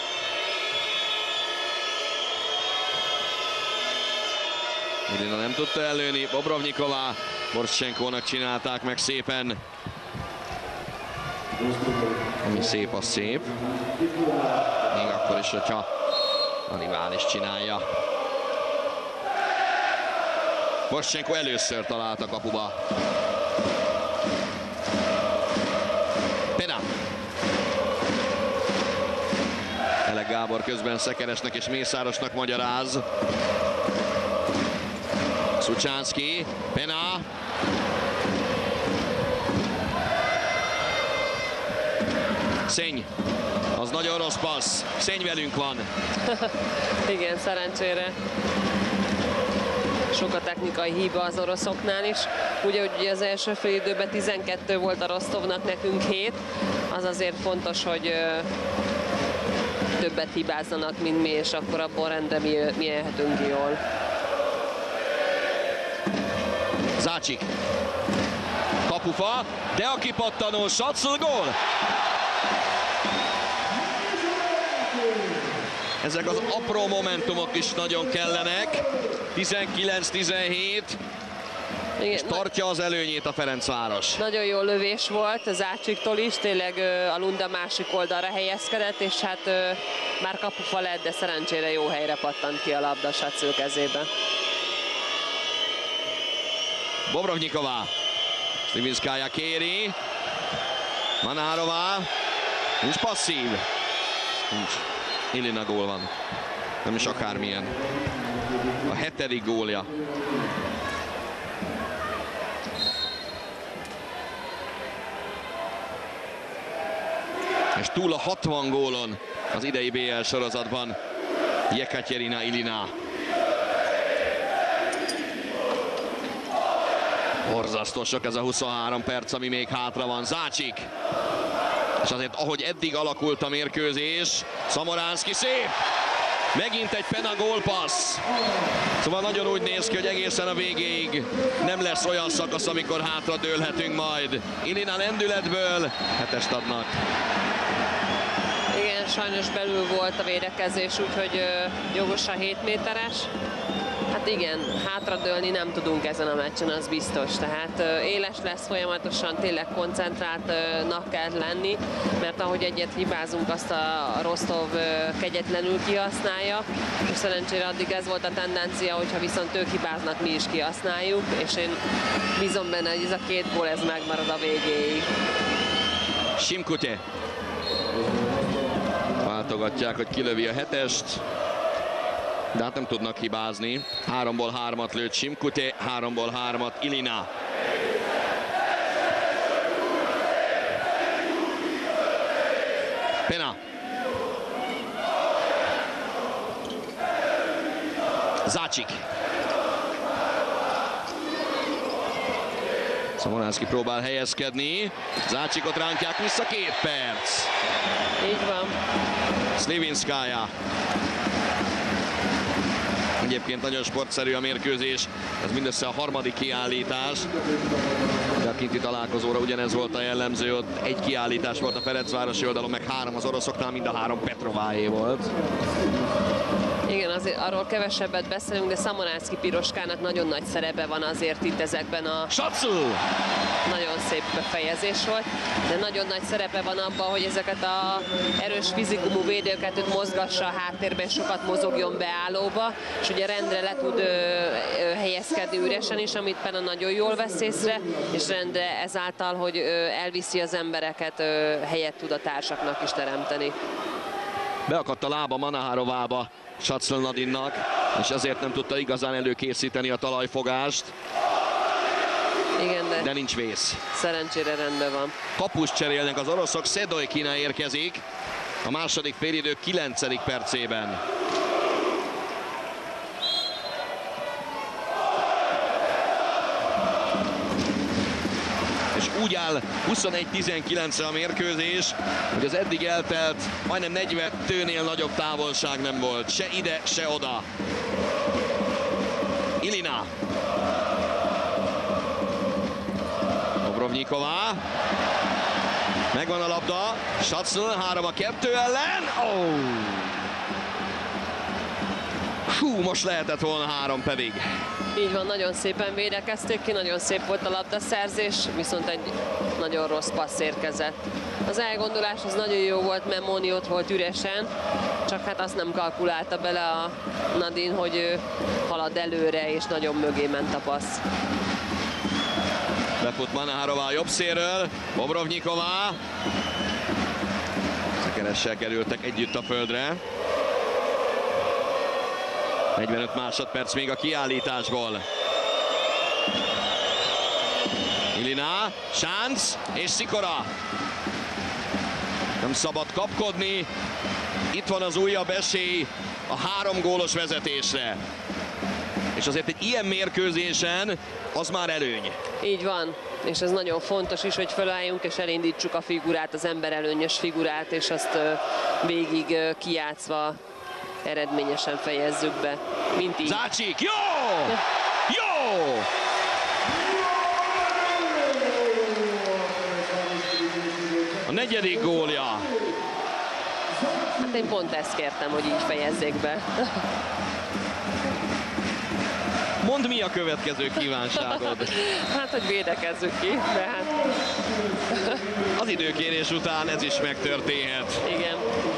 A: Ilina nem tudta előni. Bobrovnikova. Poroshenkónak csinálták meg szépen. Ami szép, az szép. Még akkor is, hogyha a rivális csinálja. Poroshenko először talált a kapuba. Pena. Elek Gábor közben Szekeresnek és Mészárosnak magyaráz. Szucsánszky. Pena. Szenny. Az nagyon rossz passz. Szenny velünk van.
B: Igen, szerencsére. Sok a technikai hiba az oroszoknál is. Ugye, hogy az első fél időben tizenkettő volt a Rostovnak, nekünk hét. Az azért fontos, hogy ö, többet hibázzanak, mint mi, és akkor abból rendre mi, mi élhetünk jól.
A: Zácsik. Kapufa, de a kipattanó Sacl, gól! Ezek az apró momentumok is nagyon kellenek. tizenkilenc tizenhét. És tartja az előnyét a Ferencváros.
B: Nagyon jó lövés volt az Zácsiktól is, tényleg a Lunda másik oldalra helyezkedett, és hát már kapufa lett, de szerencsére jó helyre pattant ki a labda Sacl kezébe.
A: Bobrovnikova. Slivinskaya kéri. Manaharová. Nincs passzív. Nincs. Ilina gól van. Nem is akármilyen. A hetedik gólja. És túl a hatvan gólon az idei bé el sorozatban Jekaterina Ilina. Borzasztó sok ez a huszonhárom perc, ami még hátra van. Zácsik. És azért, ahogy eddig alakult a mérkőzés, Szamoránszky szép! Megint egy Pena gólpassz. Szóval nagyon úgy néz ki, hogy egészen a végéig nem lesz olyan szakasz, amikor hátra dőlhetünk majd. Ilina lendületből hetest adnak.
B: Igen, sajnos belül volt a védekezés, úgyhogy jogos a hét méteres. Hát igen, hátradőlni nem tudunk ezen a meccsen, az biztos. Tehát éles lesz folyamatosan, tényleg koncentráltnak kell lenni, mert ahogy egyet hibázunk, azt a Rostov kegyetlenül kihasználja, és szerencsére addig ez volt a tendencia, hogyha viszont ők hibáznak, mi is kihasználjuk, és én bízom benne, hogy ez a két gól ez megmarad a végéig.
A: Simkutye. Váltogatják, hogy kilövi a hetest. de hát nem tudnak hibázni. Háromból hármat lőtt Simkute, háromból hármat Ilina. Pena. Zácsik. Szamonánszky próbál helyezkedni. Zácsikot rántják vissza, két perc.
B: Így van.
A: Slivinskaya. Egyébként nagyon sportszerű a mérkőzés. Ez mindössze a harmadik kiállítás. De a kinti találkozóra ugyanez volt a jellemző. Ott egy kiállítás volt a Ferencvárosi oldalon, meg három az oroszoknál, mind a három Petrováé volt.
B: Igen, azért arról kevesebbet beszélünk, de Szamonánszky Piroskának nagyon nagy szerepe van azért itt ezekben a...
A: Szacl!
B: Nagyon szép befejezés volt, de nagyon nagy szerepe van abban, hogy ezeket a erős fizikumú védőket őt mozgassa a háttérben, sokat mozogjon beállóba, és ugye rendre le tud ö, ö, helyezkedni üresen is, amit Pena nagyon jól vesz észre, és rendre ezáltal, hogy ö, elviszi az embereket, ö, helyet tud a társaknak is teremteni.
A: Beakadt a lába Manaharovába Szacl Nadinnak, és ezért nem tudta igazán előkészíteni a talajfogást.
B: Igen, de,
A: de nincs vész.
B: Szerencsére rendben van.
A: Kapust cserélnek az oroszok, Szedojkina érkezik a második félidő kilencedik percében. És úgy áll huszonegy tizenkilencre a mérkőzés, hogy az eddig eltelt majdnem negyvennél nagyobb távolság nem volt. Se ide, se oda. Ilina. Bobrovniková. Megvan a labda. Szacl három a kettő ellen. Oh. Hú, most lehetett volna három pedig.
B: Így van, nagyon szépen védekezték ki, nagyon szép volt a labdaszerzés, viszont egy nagyon rossz passz érkezett. Az elgondolás az nagyon jó volt, Memoni ott volt üresen, csak hát azt nem kalkulálta bele a Nadin, hogy ő halad előre, és nagyon mögé ment a passz.
A: Befut Manaharová a jobb szélről, Bobrovniková. Szekeressel kerültek együtt a földre. negyvenöt másodperc még a kiállításból. Ilina, Sánc és Szikora. Nem szabad kapkodni. Itt van az újabb esély a három gólos vezetésre. És azért egy ilyen mérkőzésen az már előny.
B: Így van, és ez nagyon fontos is, hogy felálljunk és elindítsuk a figurát, az emberelőnyös figurát, és azt végig kijátszva eredményesen fejezzük be, mint így.
A: Zácsik, jó! Jó! A negyedik gólja.
B: Hát én pont ezt kértem, hogy így fejezzék be.
A: Mondd, mi a következő kívánságod?
B: Hát, hogy védekezzük ki, de hát...
A: Az időkérés után ez is megtörténhet.
B: Igen.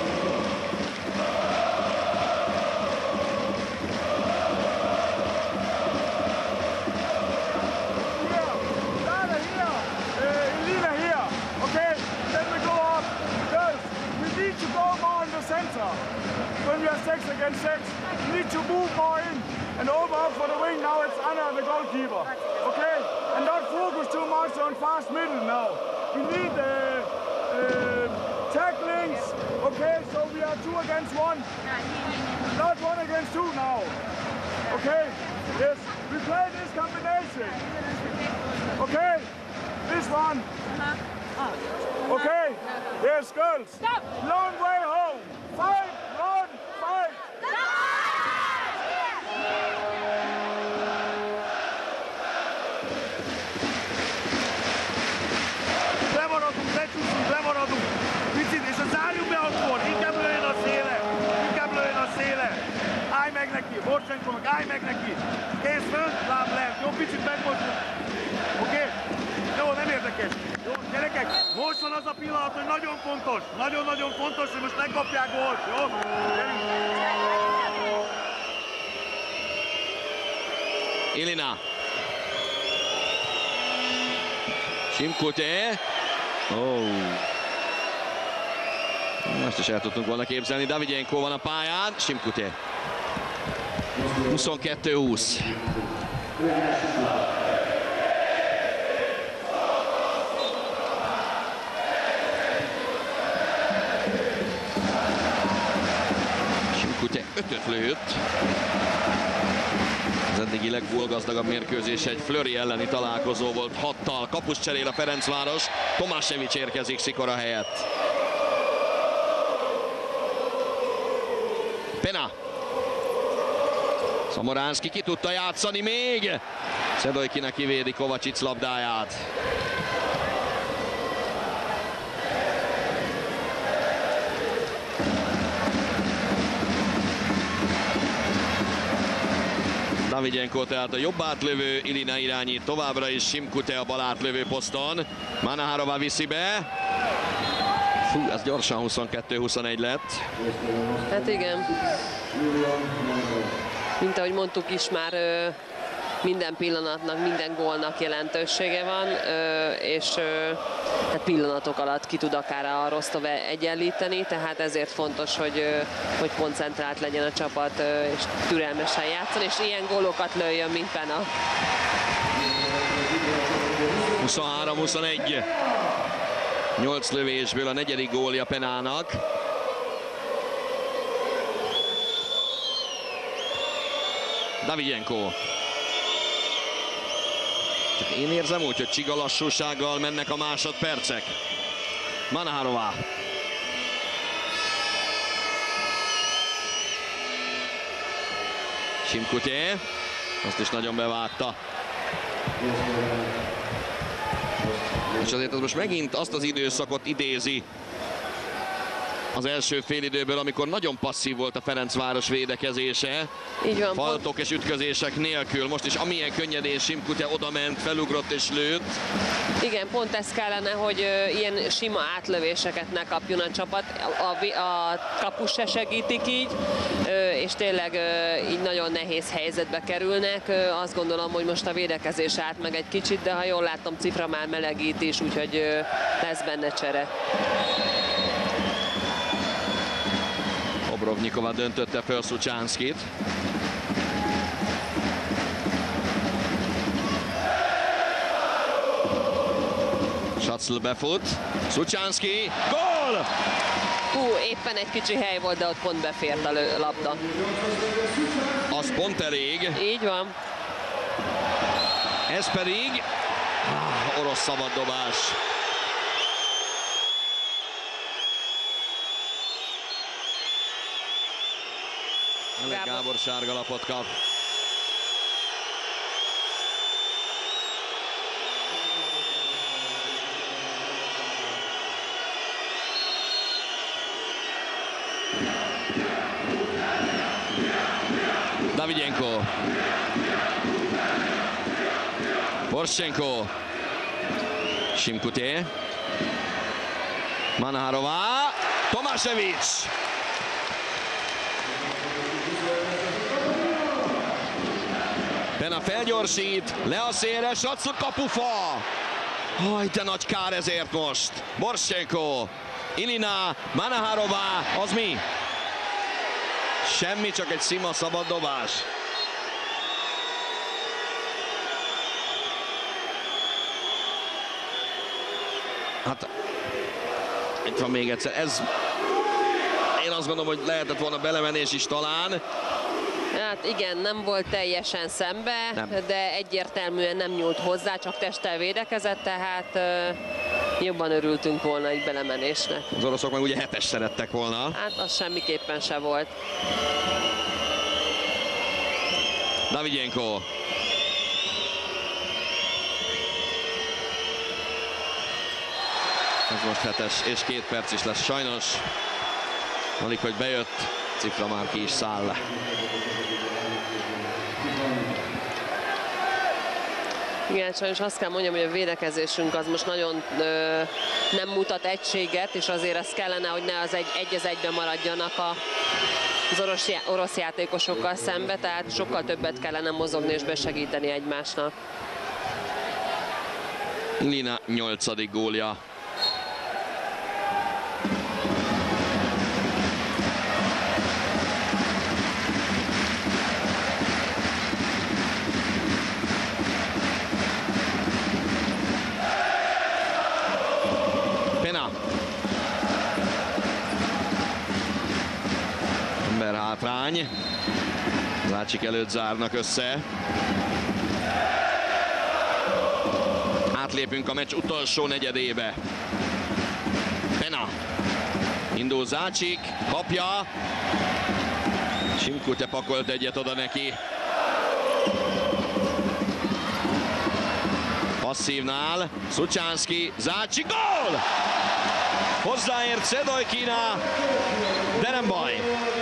D: When we are six against six, we need to move more in and over up for the wing. Now it's Anna, the goalkeeper. Okay? And not focus too much on fast middle now. We need uh, uh, tacklings. Okay? So we are two against one. Not one against two now. Okay? Yes. We play this combination. Okay? This one. Okay? Yes, girls. Long way home. Fight, run, fight!
C: Lemaradunk, lecsúszunk, lemaradunk. Picit, és a zárjuk be akkor. Inkább lőjön a széle. Inkább lőjön a széle. Állj meg neki, Borcsenko meg, állj meg neki. Kész fönt, láb lent. Jó, picit megmozdul. Oké? Okay? Jó, nem érdekes. Jó, gyerekek, most van az a pillanat, hogy nagyon fontos, nagyon-nagyon fontos, hogy most megkapják gólt, jó?
A: Ilina. Simkute. Oh. Most is el tudtunk volna képzelni. Davidjenko van a pályán. Simkute. huszonkettő húsz. Simkutya ötöt lőtt. Az eddigi leggólgazdagabb mérkőzés egy Fleury elleni találkozó volt. Hattal kapus cserél a Ferencváros. Tomásevics érkezik Sikora helyett. Pena. Szamoránszki ki tudta játszani még. Szedojkinek kivédi Kovacsic labdáját. Davidenko tehát a jobb átlövő, Ilina irányít továbbra is, Simkute a bal átlövő poszton. Manaharova viszi be. Fú, ez gyorsan huszonkettő huszonegy lett.
B: Hát igen. Mint ahogy mondtuk is már, minden pillanatnak, minden gólnak jelentősége van, és hát pillanatok alatt ki tud akár a Rostov egyenlíteni, tehát ezért fontos, hogy, hogy koncentrált legyen a csapat, és türelmesen játszon, és ilyen gólokat lőjön, mint Pena.
A: huszonhárom huszonegy. nyolc lövésből a negyedik gólja Penának. Davidenko. Csak én érzem úgy, hogy csiga lassúsággal mennek a másodpercek. Manaharova. Simkutye. Azt is nagyon bevágta. És azért az most megint azt az időszakot idézi az első félidőből, amikor nagyon passzív volt a Ferencváros védekezése.
B: Így van,
A: faltok és ütközések nélkül. Most is amilyen könnyedén Simkutye odament, felugrott és lőtt.
B: Igen, pont ez kellene, hogy uh, ilyen sima átlövéseket ne kapjon a csapat. A, a kapus se segítik így, uh, és tényleg uh, így nagyon nehéz helyzetbe kerülnek. Uh, azt gondolom, hogy most a védekezés állt meg egy kicsit, de ha jól látom, Cifra már melegít is, úgyhogy uh, lesz benne csere.
A: Bobrovnikova döntötte föl Szucsánszkit. Szacl befut. Szucsánszki. Gól!
B: Hú, éppen egy kicsi hely volt, de ott pont befért a labda.
A: Az pont elég.
B: Így van.
A: Ez pedig ah, orosz szabaddobás. Gábor. Gábor sárga lapot kap. Davidenko. Poroshenko. Simkutye. Manaharova. Tomásevics. Pena felgyorsít, le a szélre, Szacl kapufa! Haj, de nagy kár ezért most. Poroshenko, Ilina, Manaharova, az mi? Semmi, csak egy szima szabad dobás. Hát, itt van még egyszer, ez... Én azt gondolom, hogy lehetett volna belemenés is talán.
B: Hát igen, nem volt teljesen szembe, nem. De egyértelműen nem nyúlt hozzá, csak testtel védekezett, tehát uh, jobban örültünk volna egy belemenésnek.
A: Az oroszok meg ugye hetes szerettek volna.
B: Hát az semmiképpen se volt.
A: Davidenko. Ez most hetes, és két perc is lesz sajnos. Alig, hogy bejött, Cifra már ki is száll le.
B: Igen, sajnos azt kell mondjam, hogy a védekezésünk az most nagyon ö, nem mutat egységet, és azért ez kellene, hogy ne az egy, egy az egyben maradjanak a, az orosz, orosz játékosokkal szembe, tehát sokkal többet kellene mozogni és besegíteni egymásnak.
A: Ilina nyolcadik gólja. hátrány. Zácsik előtt zárnak össze. Átlépünk a meccs utolsó negyedébe. Pena. Indul Zácsik, kapja. Simkute pakolt egyet oda neki. Passzívnál, Szucsánszki, Zácsik, gól! Hozzáért Szedojkina, de nem baj.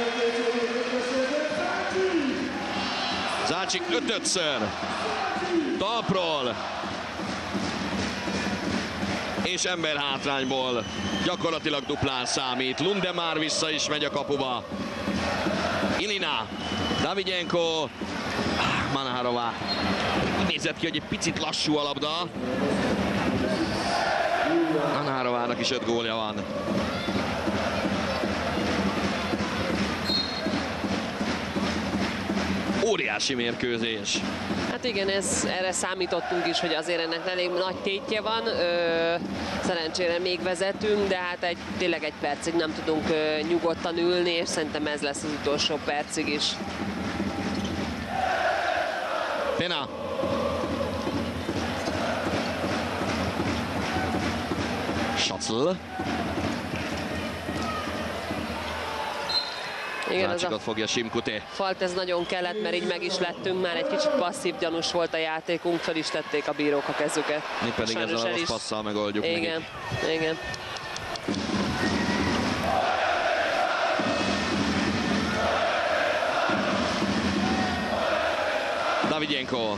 A: Zácsik ötödször talpról és emberhátrányból gyakorlatilag duplán számít. Lunde már vissza is megy a kapuba. Ilina, Davidenko, Manaharová. Úgy nézett ki, hogy egy picit lassú a labda. Manaharovának is öt gólja van. Óriási mérkőzés.
B: Hát igen, ez, erre számítottunk is, hogy azért ennek elég nagy tétje van. Ö, szerencsére még vezetünk, de hát egy, tényleg egy percig nem tudunk ö, nyugodtan ülni, és szerintem ez lesz az utolsó percig is.
A: Pena. Schatzl.
B: Igen,
A: Zácsikot
B: az a
A: fogja Simkute.
B: falt ez nagyon kellett, mert így meg is lettünk, már egy kicsit passzív, gyanús volt a játékunk, fel is tették a bírók a kezüket.
A: Mi pedig
B: Sajnos
A: ezzel a
B: el
A: rossz
B: is-
A: passzal megoldjuk
B: Igen,
A: nekik.
B: igen.
A: Davidenko.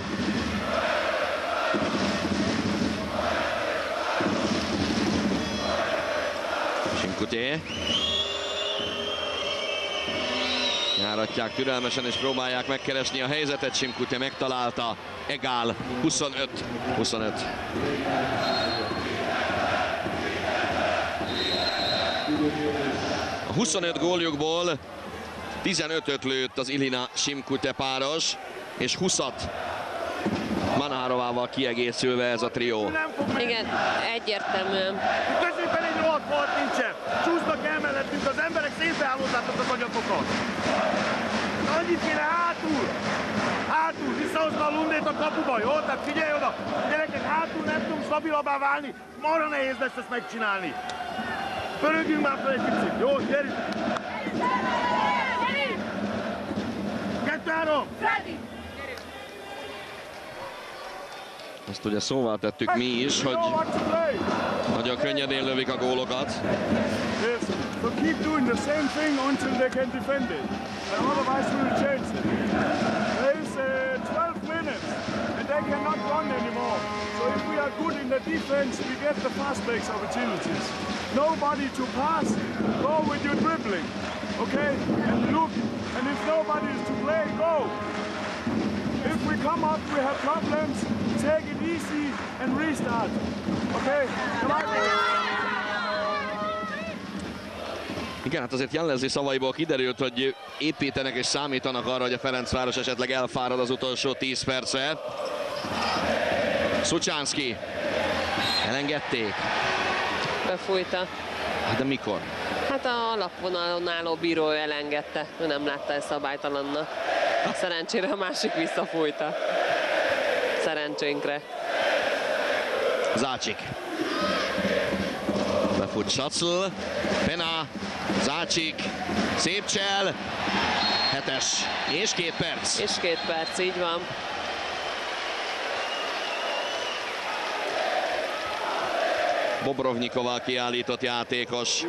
A: Simkute. Járatják türelmesen és próbálják megkeresni a helyzetet. Simkute megtalálta. Egál. huszonöt huszonöt. A huszonöt góljukból tizenötöt lőtt az Ilina Simkute páros, és huszat Manaharovával kiegészülve ez a trió.
C: Nem fog meg.
B: Igen, egyértelműen.
C: Középen egy rohadt falt nincsen. Csúsznak el mellettünk, az emberek szétbeállózzátok az agyatokat. Annyit kéne hátul. Hátul, visszahozta a Lundét a kapuba, jó? Tehát figyelj oda. Gyerekek, hátul nem tudunk stabilabbá válni. Marha nehéz lesz ezt megcsinálni. Pörögjünk már fel egy picit, jó? Gyerünk! Kettő-három!
A: Ezt ugye szóval tettük mi is, hogy nagyon könnyedén lövik a gólokat.
D: Yes. So keep doing the same thing until they can defend it. And otherwise we will change it. There is uh, twelve minutes and they cannot run anymore. So if we are good in the defense, we get the fast breaks opportunities. Nobody to pass, go with your dribbling. Okay? And look, and if nobody is to play, go. If we come up, we have problems, take it easy and restart. Okay? Come on.
A: Igen, hát azért Jellezi szavaiból kiderült, hogy építenek és számítanak arra, hogy a Ferencváros esetleg elfárad az utolsó tíz percre. Szucsánszki. Elengedték.
B: Befújta.
A: De mikor?
B: Hát a alapvonalon álló bíró elengedte, ő nem látta ezt szabálytalannak. Szerencsére a másik visszafújta. Szerencsénkre.
A: Zácsik. Befut Schatzl. Pena. Zácsik. Szép csel. Hetes. És két perc.
B: És két perc, így van.
A: Bobrovnyikovval kiállított játékos.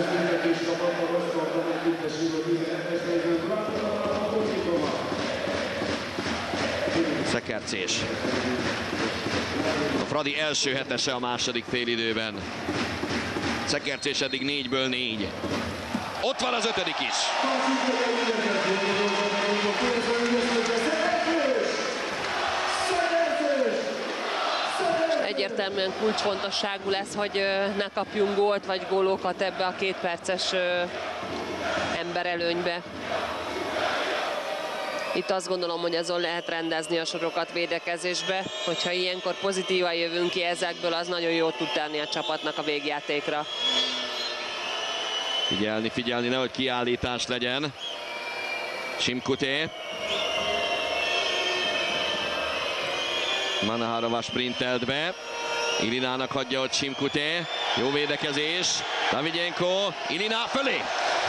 A: Szekercés. A Fradi első hetese a második félidőben. Szekercés eddig négyből négy. Ott van az ötödik is.
B: Egyértelműen kulcsfontosságú lesz, hogy ö, ne kapjunk gólt vagy gólokat ebbe a két perces ö, emberelőnybe. Itt azt gondolom, hogy azon lehet rendezni a sorokat védekezésbe, hogyha ilyenkor pozitívan jövünk ki ezekből, az nagyon jót tud tenni a csapatnak a végjátékra.
A: Figyelni, figyelni, nehogy kiállítás legyen. Simkuté. Manaharova sprintelt be. Ilinának hagyja ott Simkuté. Jó védekezés. Davidjenko. Ilina fölé.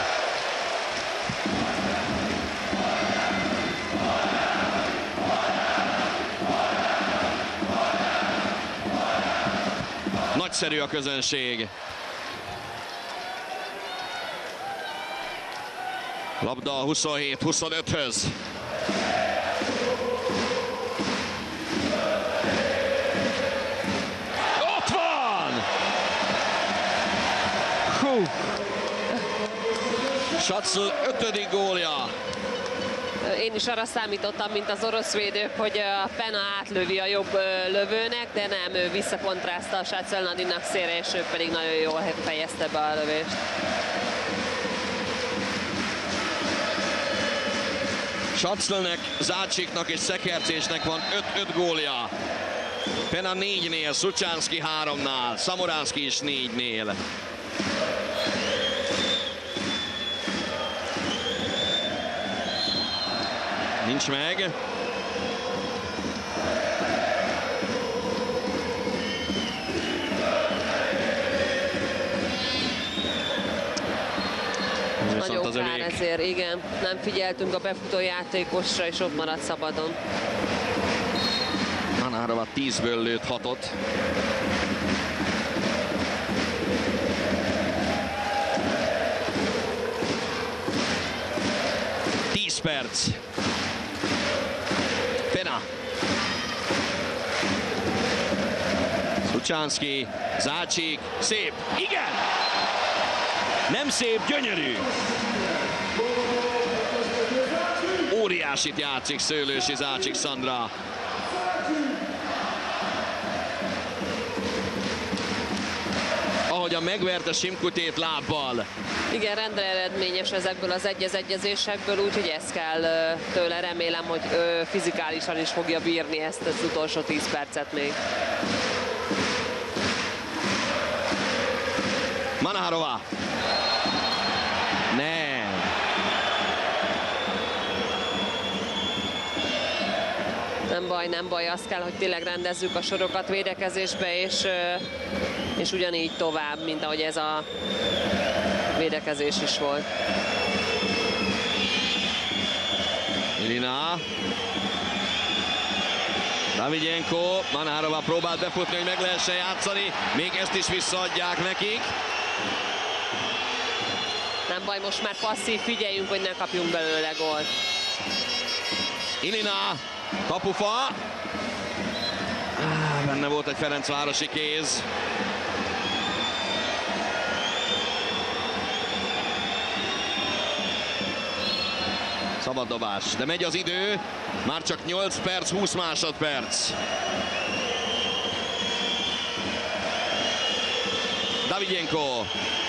A: Nagyszerű a közönség. Labda huszonhét huszonöthöz. Ott van! Hú. Schatzl ötödik gólja.
B: Én is arra számítottam, mint az orosz védők, hogy a Pena átlövi a jobb lövőnek, de nem, ő visszakontrázta a Schatzl Nadinak szélre, és ő pedig nagyon jól fejezte be a lövést.
A: Schatzlnek, Zácsiknak és Szekercésnek van öt-öt gólja. Pena négynél, Szucsánszki háromnál, Szamoránszki is négynél. Nincs meg.
B: Nagyon az kár ezért, igen. Nem figyeltünk a befutó játékosra, és ott maradt szabadon.
A: Manaharova tízből lőtt hatot. tíz perc. Pena. Szucsánszki, Zácsik, szép, igen! Nem szép, gyönyörű! Óriásit játszik Szőlősi Zácsik Szandra. Ahogyan megverte Simkutét lábbal.
B: Igen, rendre eredményes ezekből az egyez-egyezésekből, úgyhogy ezt kell tőle. Remélem, hogy fizikálisan is fogja bírni ezt az utolsó tíz percet még.
A: Manaharova. Nem.
B: Nem baj, nem baj, azt kell, hogy tényleg rendezzük a sorokat védekezésbe, és, és ugyanígy tovább, mint ahogy ez a védekezés is volt.
A: Ilina. Davidjenko. Manaharova próbált befutni, hogy meg lehessen játszani. Még ezt is visszaadják nekik.
B: Nem baj, most már passzív, figyeljünk, hogy ne kapjunk belőle gólt.
A: Ilina. Kapufa. Benne volt egy ferencvárosi kéz. Szabad dobás, de megy az idő. Már csak nyolc perc, húsz másodperc. Davidjenko.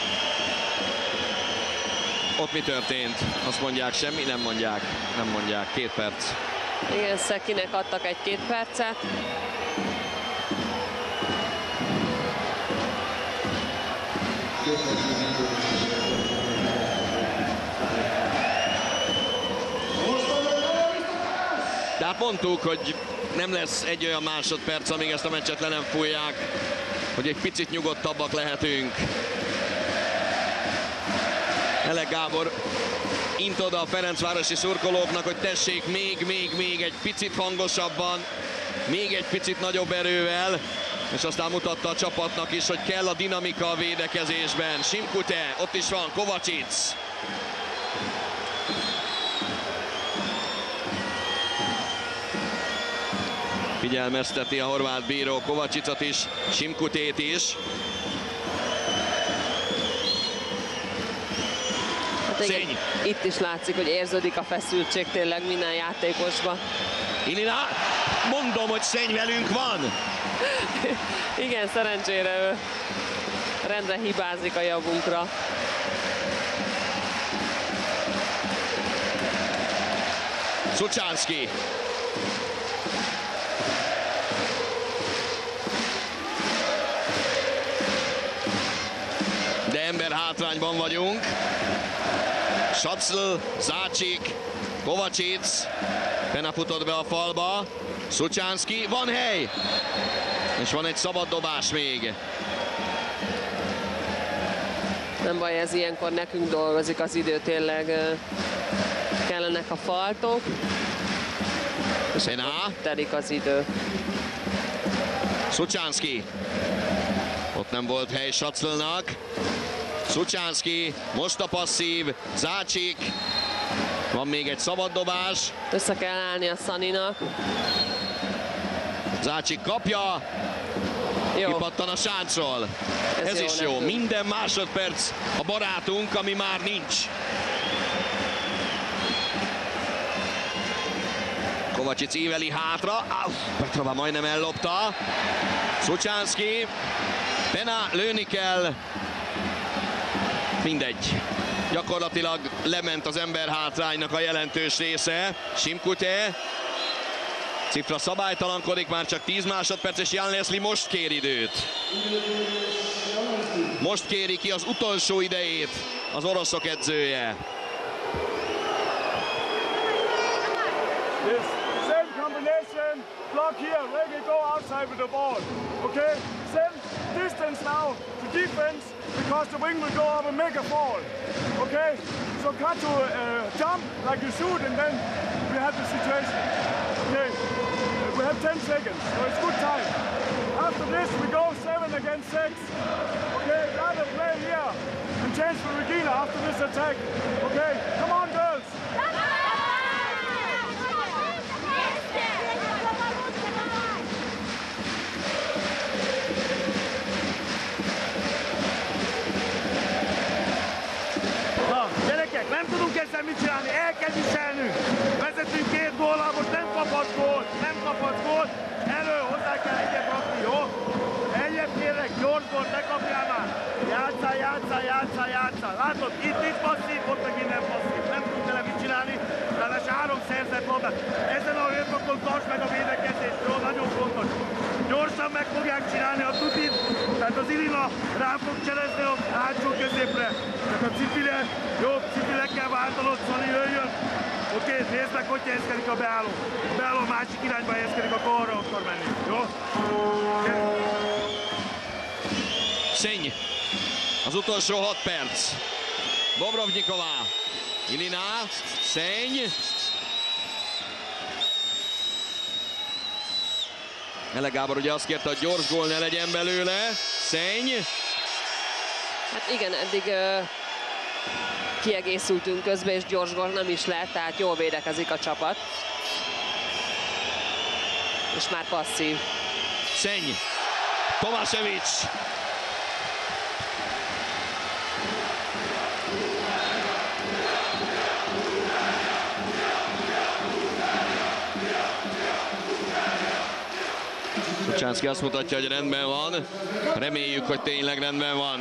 A: Ott mi történt? Azt mondják, semmi? Nem mondják. Nem mondják. Két perc.
B: Igen, Szekinek adtak egy-két percet.
A: De hát mondtuk, hogy nem lesz egy olyan másodperc, amíg ezt a meccset le nem fújják, hogy egy picit nyugodtabbak lehetünk. Elek Gábor int oda a ferencvárosi szurkolóknak, hogy tessék még, még, még egy picit hangosabban, még egy picit nagyobb erővel, és aztán mutatta a csapatnak is, hogy kell a dinamika a védekezésben. Simkute, ott is van, Kovacic. Figyelmezteti a horvát bíró Kovacicot is, Simkutét is.
B: Hát igen, itt is látszik, hogy érződik a feszültség tényleg minden játékosban.
A: Ilina, mondom, hogy szenny velünk van!
B: Igen, szerencsére ő rendre hibázik a javunkra.
A: Szucsánszki. De ember hátrányban vagyunk. Schatzl, Zácsik, Kovácsics. Pena futott be a falba. Szucsánszki. Van hely. És van egy szabad dobás még.
B: Nem baj, ez ilyenkor nekünk dolgozik az idő, tényleg kellenek a faltok. És telik az idő.
A: Szucsánszki. Ott nem volt hely Szaclnak. Szucsánszki, most a passzív, Zácsik. Van még egy szabad dobás.
B: Össze kell állni a Szaninak.
A: Zácsik kapja. Jó. Kipattan a sáncról. Ez, Ez jó, is jó. Nekünk. Minden másodperc a barátunk, ami már nincs. Kovácsics íveli hátra. Petrova majdnem ellopta. Szucsánszki. Pena lőni kell. Mindegy. Gyakorlatilag lement az ember hátránynak a jelentős része. Simkute. Cifra szabálytalankodik, már csak tíz másodperc, és Jan Leslie most kér időt. Most kéri ki az utolsó idejét az oroszok edzője.
D: Yes, same combination, block here, ready to go outside with the ball. Okay, same distance now to defense because the wing will go up and make a fall. Okay, so cut to uh, jump like you shoot and then we have the situation. Okay, we have ten seconds, so it's good time. After this we go seven against six. Okay, rather play here and change for Regina after this attack. Okay, come on girls.
C: Nem tudunk ezzel mit csinálni, el kell viselnünk. Vezetünk két góllal, most nem kaphatsz gólt, nem kaphatsz gólt. Elő, hozzá kell egyet rakni, jó? Egyet kérlek, gyors gólt, ne kapjál már. Játszál, játszál, játszál, játszál. Látod, itt is passzív, ott megint nem passzív. Nem tudunk vele mit csinálni, ráadásul három szerzett labdát. Ezen a hőfokon tartsd meg a védekezést, jó? Nagyon fontos. Gyorsan meg fogják csinálni a tutit, tehát az Irina rá fog cselezni a hátsó középre. Tehát a Cipile, jó, Cipile kell váltanod, Szani jöjjön. Oké, nézd meg, hogy helyezkedik a beálló. A beálló másik irányba helyezkedik, akkor arra akar menni, jó?
A: Szenny, az utolsó hat perc. Bobrovniková, Ilina, Szenny. Ele Gábor ugye azt kérte, hogy gyors gól ne legyen belőle. Szenny.
B: Hát igen, eddig uh, kiegészültünk közben, és gyors gól nem is lehet, tehát jól védekezik a csapat. És már passzív.
A: Szenny. Tomášević. Szucsánszki azt mutatja, hogy rendben van. Reméljük, hogy tényleg rendben van.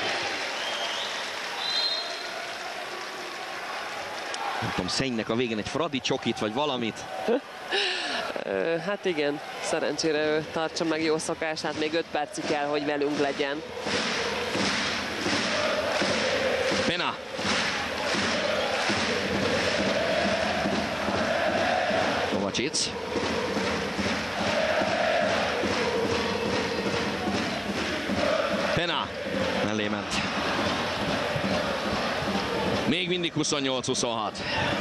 A: Nem tudom, Szennynek a végén egy Fradi csokit, vagy valamit.
B: Hát igen, szerencsére ő tartsa meg jó szokását, még öt percig kell, hogy velünk legyen.
A: Pena. Kovácsics. Pena mellé ment. Még mindig huszonnyolc huszonhat.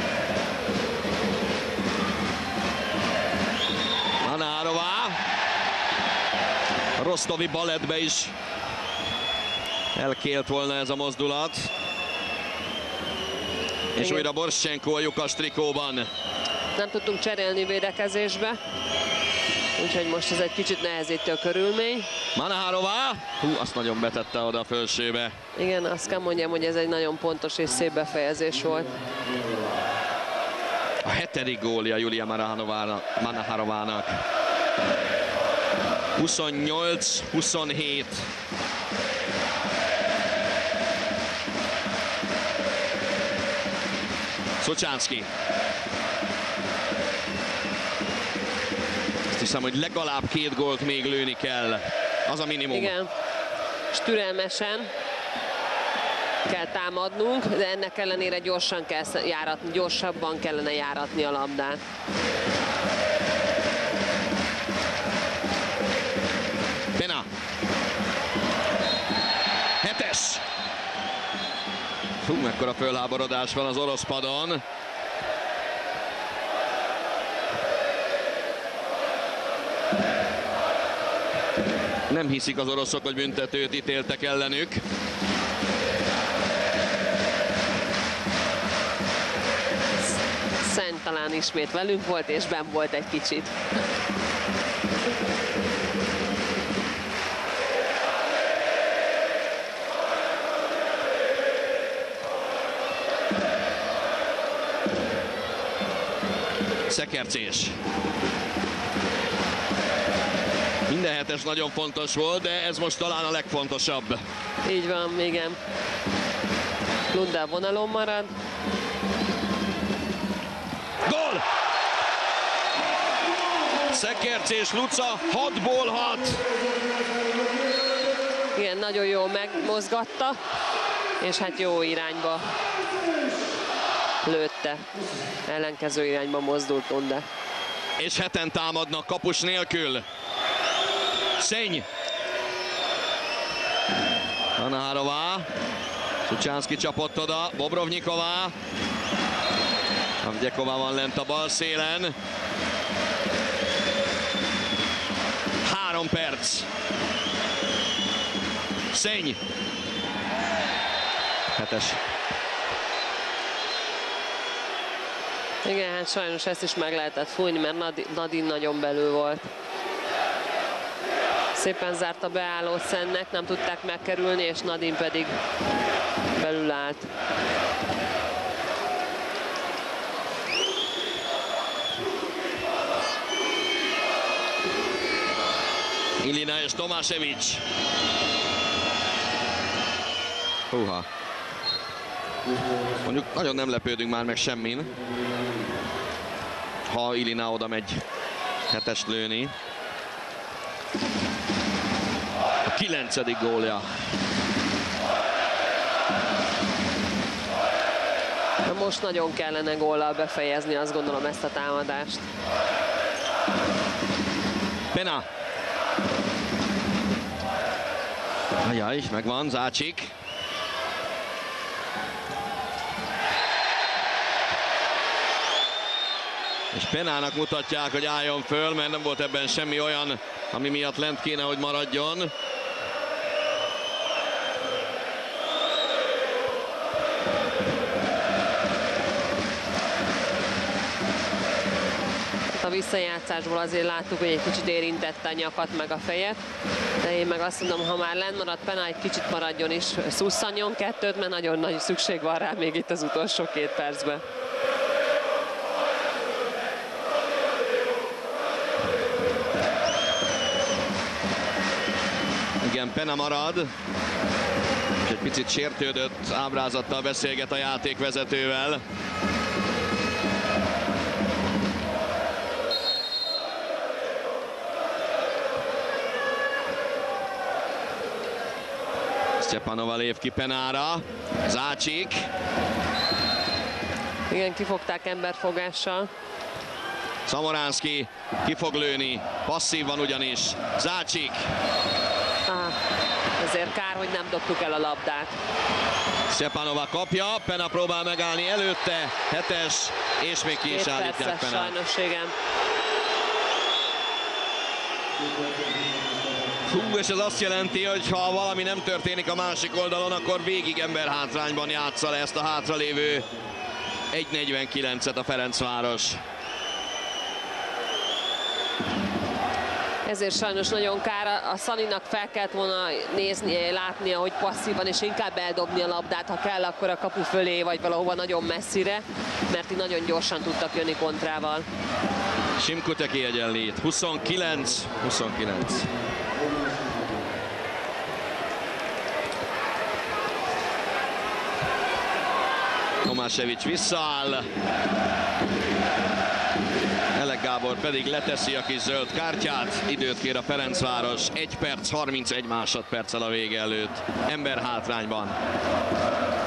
A: Anárová. Rostovi balettbe is elkélt volna ez a mozdulat. És újra Borschenko a lyukas trikóban.
B: Nem tudtunk cserélni védekezésbe, úgyhogy most ez egy kicsit nehezíti a körülmény.
A: Manaharová, hú, azt nagyon betette oda a fölsébe.
B: Igen, azt kell mondjam, hogy ez egy nagyon pontos és szép befejezés volt.
A: A hetedik gólja Julia Manaharovának. huszonnyolc huszonhét. Szucsánszki. Azt hiszem, hogy legalább két gólt még lőni kell. Az a minimum.
B: Igen, és türelmesen. kell támadnunk, de ennek ellenére gyorsan kell járatni, gyorsabban kellene járatni a labdát.
A: Pena. Hetes. Hú, mekkora fölháborodás van az orosz padon. Nem hiszik az oroszok, hogy büntetőt ítéltek ellenük.
B: Szent talán ismét velünk volt, és benn volt egy kicsit.
A: Szekercés. Minden hetes nagyon fontos volt, de ez most talán a legfontosabb.
B: Így van, igen. Lunda vonalon marad.
A: Gól! Szekercés Luca hatból hat.
B: Igen, nagyon jól megmozgatta, és hát jó irányba lőtte. Ellenkező irányba mozdult Lunda.
A: És heten támadnak kapus nélkül. Szenny. Anaharová. Csucsánszki csapott oda. Bobrovnyiková. Avdyeková van lent a bal szélen. Három perc. Szenny. Hetes.
B: Igen, hát sajnos ezt is meg lehetett fújni, mert Nadin nagyon belül volt. Szépen zárt a beálló Szennek, nem tudták megkerülni, és Nadin pedig belül állt.
A: Ilina és Tomásevics. Húha. Mondjuk nagyon nem lepődünk már meg semmin, ha Ilina oda megy hetest lőni. A kilencedik gólja.
B: De most nagyon kellene góllal befejezni, azt gondolom, ezt a támadást.
A: Pena. Ajaj, megvan, Zácsik. És Penának mutatják, hogy álljon föl, mert nem volt ebben semmi olyan, ami miatt lent kéne, hogy maradjon.
B: A visszajátszásból azért láttuk, hogy egy kicsit érintette a nyakat meg a fejet, de én meg azt mondom, ha már lenn maradt Pena, egy kicsit maradjon is, szusszanjon kettőt, mert nagyon nagy szükség van rá még itt az utolsó két percben.
A: Igen, Pena marad, és egy picit sértődött ábrázattal beszélget a játékvezetővel. Sztyepanova lév ki Penára, Zácsik.
B: Igen, kifogták emberfogással.
A: Szamoránszki ki fog lőni, passzív van ugyanis, Zácsik.
B: Ah, ezért kár, hogy nem dobtuk el a labdát.
A: Sztyepanova kapja, Pena próbál megállni előtte, hetes, és még ki is állítják Penát.
B: Sajnos, igen.
A: Hú, és ez azt jelenti, hogy ha valami nem történik a másik oldalon, akkor végig emberhátrányban játsza le ezt a hátralévő egy negyvenkilencet a Ferencváros.
B: Ezért sajnos nagyon kár, a Szaninak fel kellett volna néznie, látnia, hogy passzívan, és inkább eldobni a labdát, ha kell, akkor a kapu fölé, vagy valahova nagyon messzire, mert így nagyon gyorsan tudtak jönni kontrával.
A: Simkuteki egyenlít, huszonkilenc huszonkilenc. Tomásevics visszaáll. Elek Gábor pedig leteszi a kis zöld kártyát. Időt kér a Ferencváros. egy perc, harmincegy másodperccel a vége előtt. Ember hátrányban.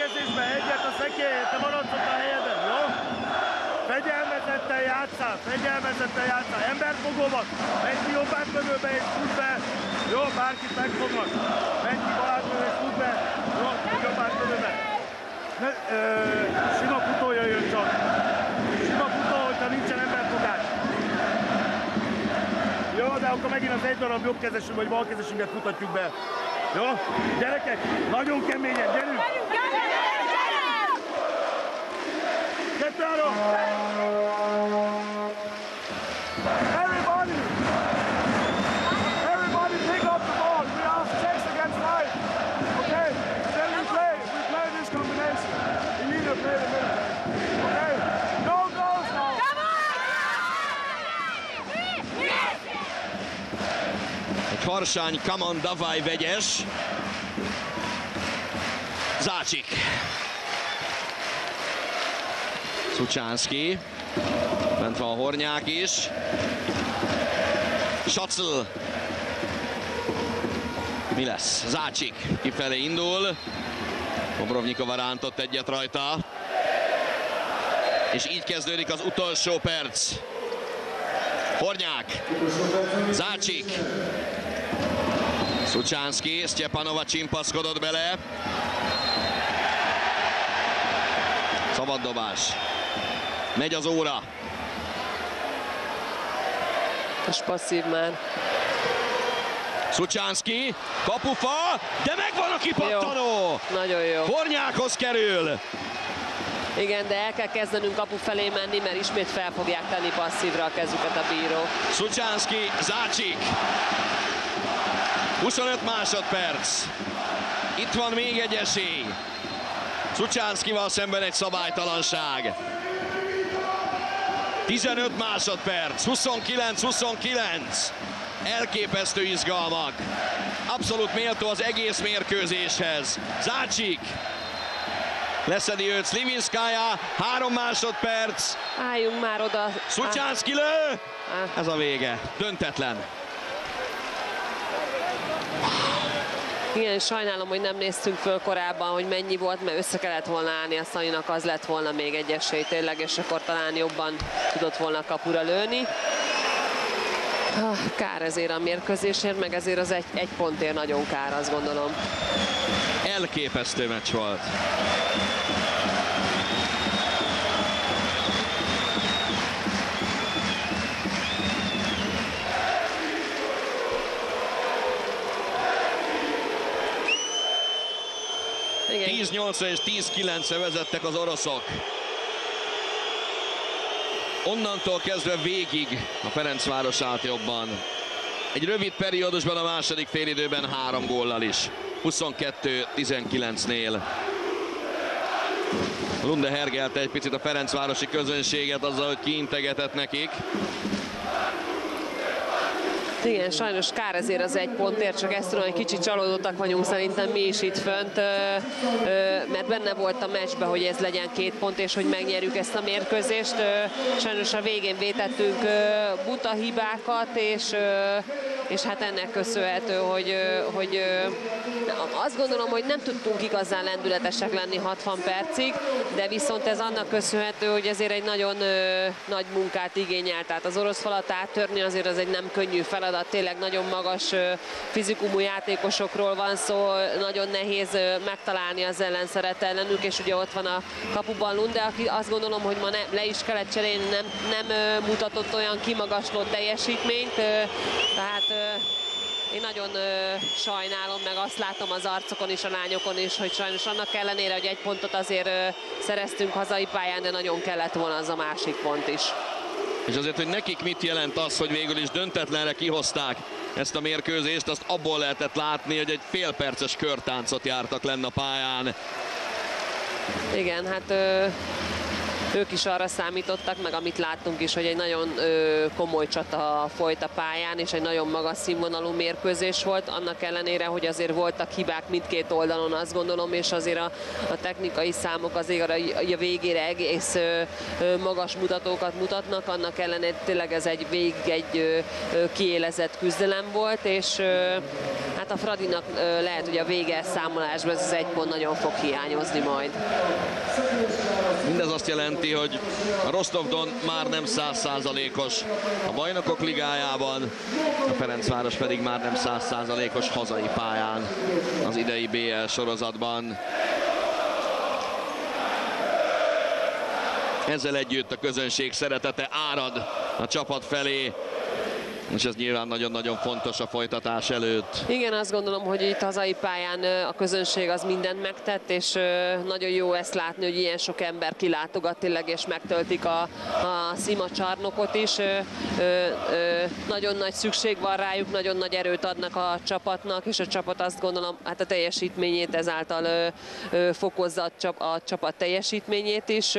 C: védekezésbe egyet, a szekély, te maradsz ott a helyeden, jó? Fegyelmezetten játszál, fegyelmezetten játszál, emberfogómat, menj ki jobb átmenőbe és fuss be, jó, bárkit megfognak, menj ki bal átmenőbe és fuss be, jó, jobb átmenőbe. Ne, ö, sima futó jöjjön csak, sima futó, hogyha nincsen emberfogás. Jó, de akkor megint az egy darab jobbkezesünk vagy balkezesünket futatjuk be. Jó? Gyerekek, nagyon keményen, gyerünk! Kettő, három!
D: Everybody! Everybody pick up the ball. We have six against five. Okay? Then we play. We play this combination. You need to play the middle. Okay? No goals now.
A: Egy harsány Kaman Davaj vegyes. Zácsik. Szucsánszki. Bent van Hornyák is. Sacl. Mi lesz? Zácsik kifelé indul. Bobrovnyikova rántott egyet rajta. És így kezdődik az utolsó perc. Hornyák. Zácsik. Szucsánszki. Sztyepanova csimpaszkodott bele. Szabad dobás. Megy az óra.
B: És passzív már.
A: Szucsánszki, kapufa, de megvan a kipattanó!
B: Jó. Nagyon jó.
A: Hornyákhoz kerül.
B: Igen, de el kell kezdenünk kapu felé menni, mert ismét fel fogják tenni passzívra a kezüket a bírók.
A: Szucsánszki, Zácsik. huszonöt másodperc. Itt van még egy esély. Szucsánszkival szemben egy szabálytalanság. tizenöt másodperc, huszonkilenc huszonkilenc. Elképesztő izgalmak. Abszolút méltó az egész mérkőzéshez. Zácsik. Leszedi őt Slivinszkája. Három másodperc.
B: Álljunk már oda.
A: Szucsánszki lő. Ez a vége. Döntetlen.
B: Igen, sajnálom, hogy nem néztünk föl korábban, hogy mennyi volt, mert össze kellett volna állni a Szaninak, az lett volna még egy esély tényleg, és akkor talán jobban tudott volna kapura lőni. Kár ezért a mérkőzésért, meg ezért az egy, egy pontért nagyon kár, azt gondolom.
A: Elképesztő meccs volt. tíz nyolcra és tíz kilencre vezettek az oroszok. Onnantól kezdve végig a Ferencváros állt jobban. Egy rövid periódusban a második félidőben három góllal is. huszonkettő tizenkilencnél. Lunde hergelte egy picit a ferencvárosi közönséget azzal, hogy kiintegetett nekik.
B: Igen, sajnos kár ezért az egy pontért, csak ezt tudom, hogy kicsit csalódottak vagyunk szerintem mi is itt fönt, mert benne volt a meccsben, hogy ez legyen két pont, és hogy megnyerjük ezt a mérkőzést. Sajnos a végén vétettünk buta hibákat, és, és hát ennek köszönhető, hogy, hogy azt gondolom, hogy nem tudtunk igazán lendületesek lenni hatvan percig, de viszont ez annak köszönhető, hogy ezért egy nagyon nagy munkát igényelt. Tehát az orosz falat áttörni azért az egy nem könnyű feladat, tényleg nagyon magas fizikumú játékosokról van szó, nagyon nehéz megtalálni az ellenszeret ellenük, és ugye ott van a kapuban Lunde, aki azt gondolom, hogy ma ne, le is kellett cserélni, nem, nem mutatott olyan kimagasló teljesítményt, tehát én nagyon sajnálom, meg azt látom az arcokon is, a lányokon is, hogy sajnos annak ellenére, hogy egy pontot azért szereztünk hazai pályán, de nagyon kellett volna az a másik pont is.
A: És azért, hogy nekik mit jelent az, hogy végül is döntetlenre kihozták ezt a mérkőzést, azt abból lehetett látni, hogy egy félperces körtáncot jártak lenne a pályán.
B: Igen, hát ö, ők is arra számítottak, meg amit láttunk is, hogy egy nagyon ö, komoly csata folyt a pályán, és egy nagyon magas színvonalú mérkőzés volt, annak ellenére, hogy azért voltak hibák mindkét oldalon, azt gondolom, és azért a, a technikai számok azért a, a végére egész ö, ö, magas mutatókat mutatnak, annak ellenére tényleg ez egy végig egy ö, ö, kiélezett küzdelem volt, és ö, hát a Fradinak ö, lehet, hogy a vége számolásban ez az egy pont nagyon fog hiányozni majd.
A: Mindez azt jelenti, hogy a Rostov-Don már nem száz százalékos a Bajnokok Ligájában, a Ferencváros pedig már nem száz százalékos hazai pályán az idei bé el sorozatban. Ezzel együtt a közönség szeretete árad a csapat felé, és ez nyilván nagyon-nagyon fontos a folytatás előtt.
B: Igen, azt gondolom, hogy itt hazai pályán a közönség az mindent megtett, és nagyon jó ezt látni, hogy ilyen sok ember kilátogat tényleg, és megtöltik a, a Szima csarnokot is. Nagyon nagy szükség van rájuk, nagyon nagy erőt adnak a csapatnak, és a csapat azt gondolom, hát a teljesítményét ezáltal fokozza a csapat teljesítményét is.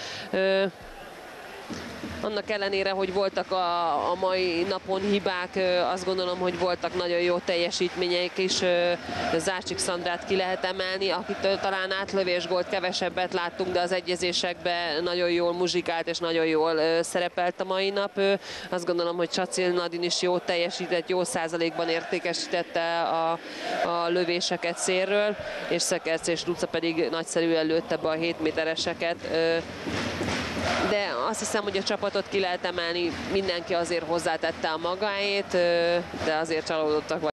B: Annak ellenére, hogy voltak a, a mai napon hibák, azt gondolom, hogy voltak nagyon jó teljesítményeik is. Zárcsik Szandrát ki lehet emelni, akitől talán átlövésgólt kevesebbet láttunk, de az egyezésekben nagyon jól muzsikált és nagyon jól szerepelt a mai nap. Azt gondolom, hogy Csacil Nadin is jó teljesített, jó százalékban értékesítette a, a lövéseket szélről, és Szekerc és Luca pedig nagyszerűen lőtte be a hét métereseket. De azt hiszem, hogy a csapatot ki lehet emelni, mindenki azért hozzátette a magáét, de azért csalódottak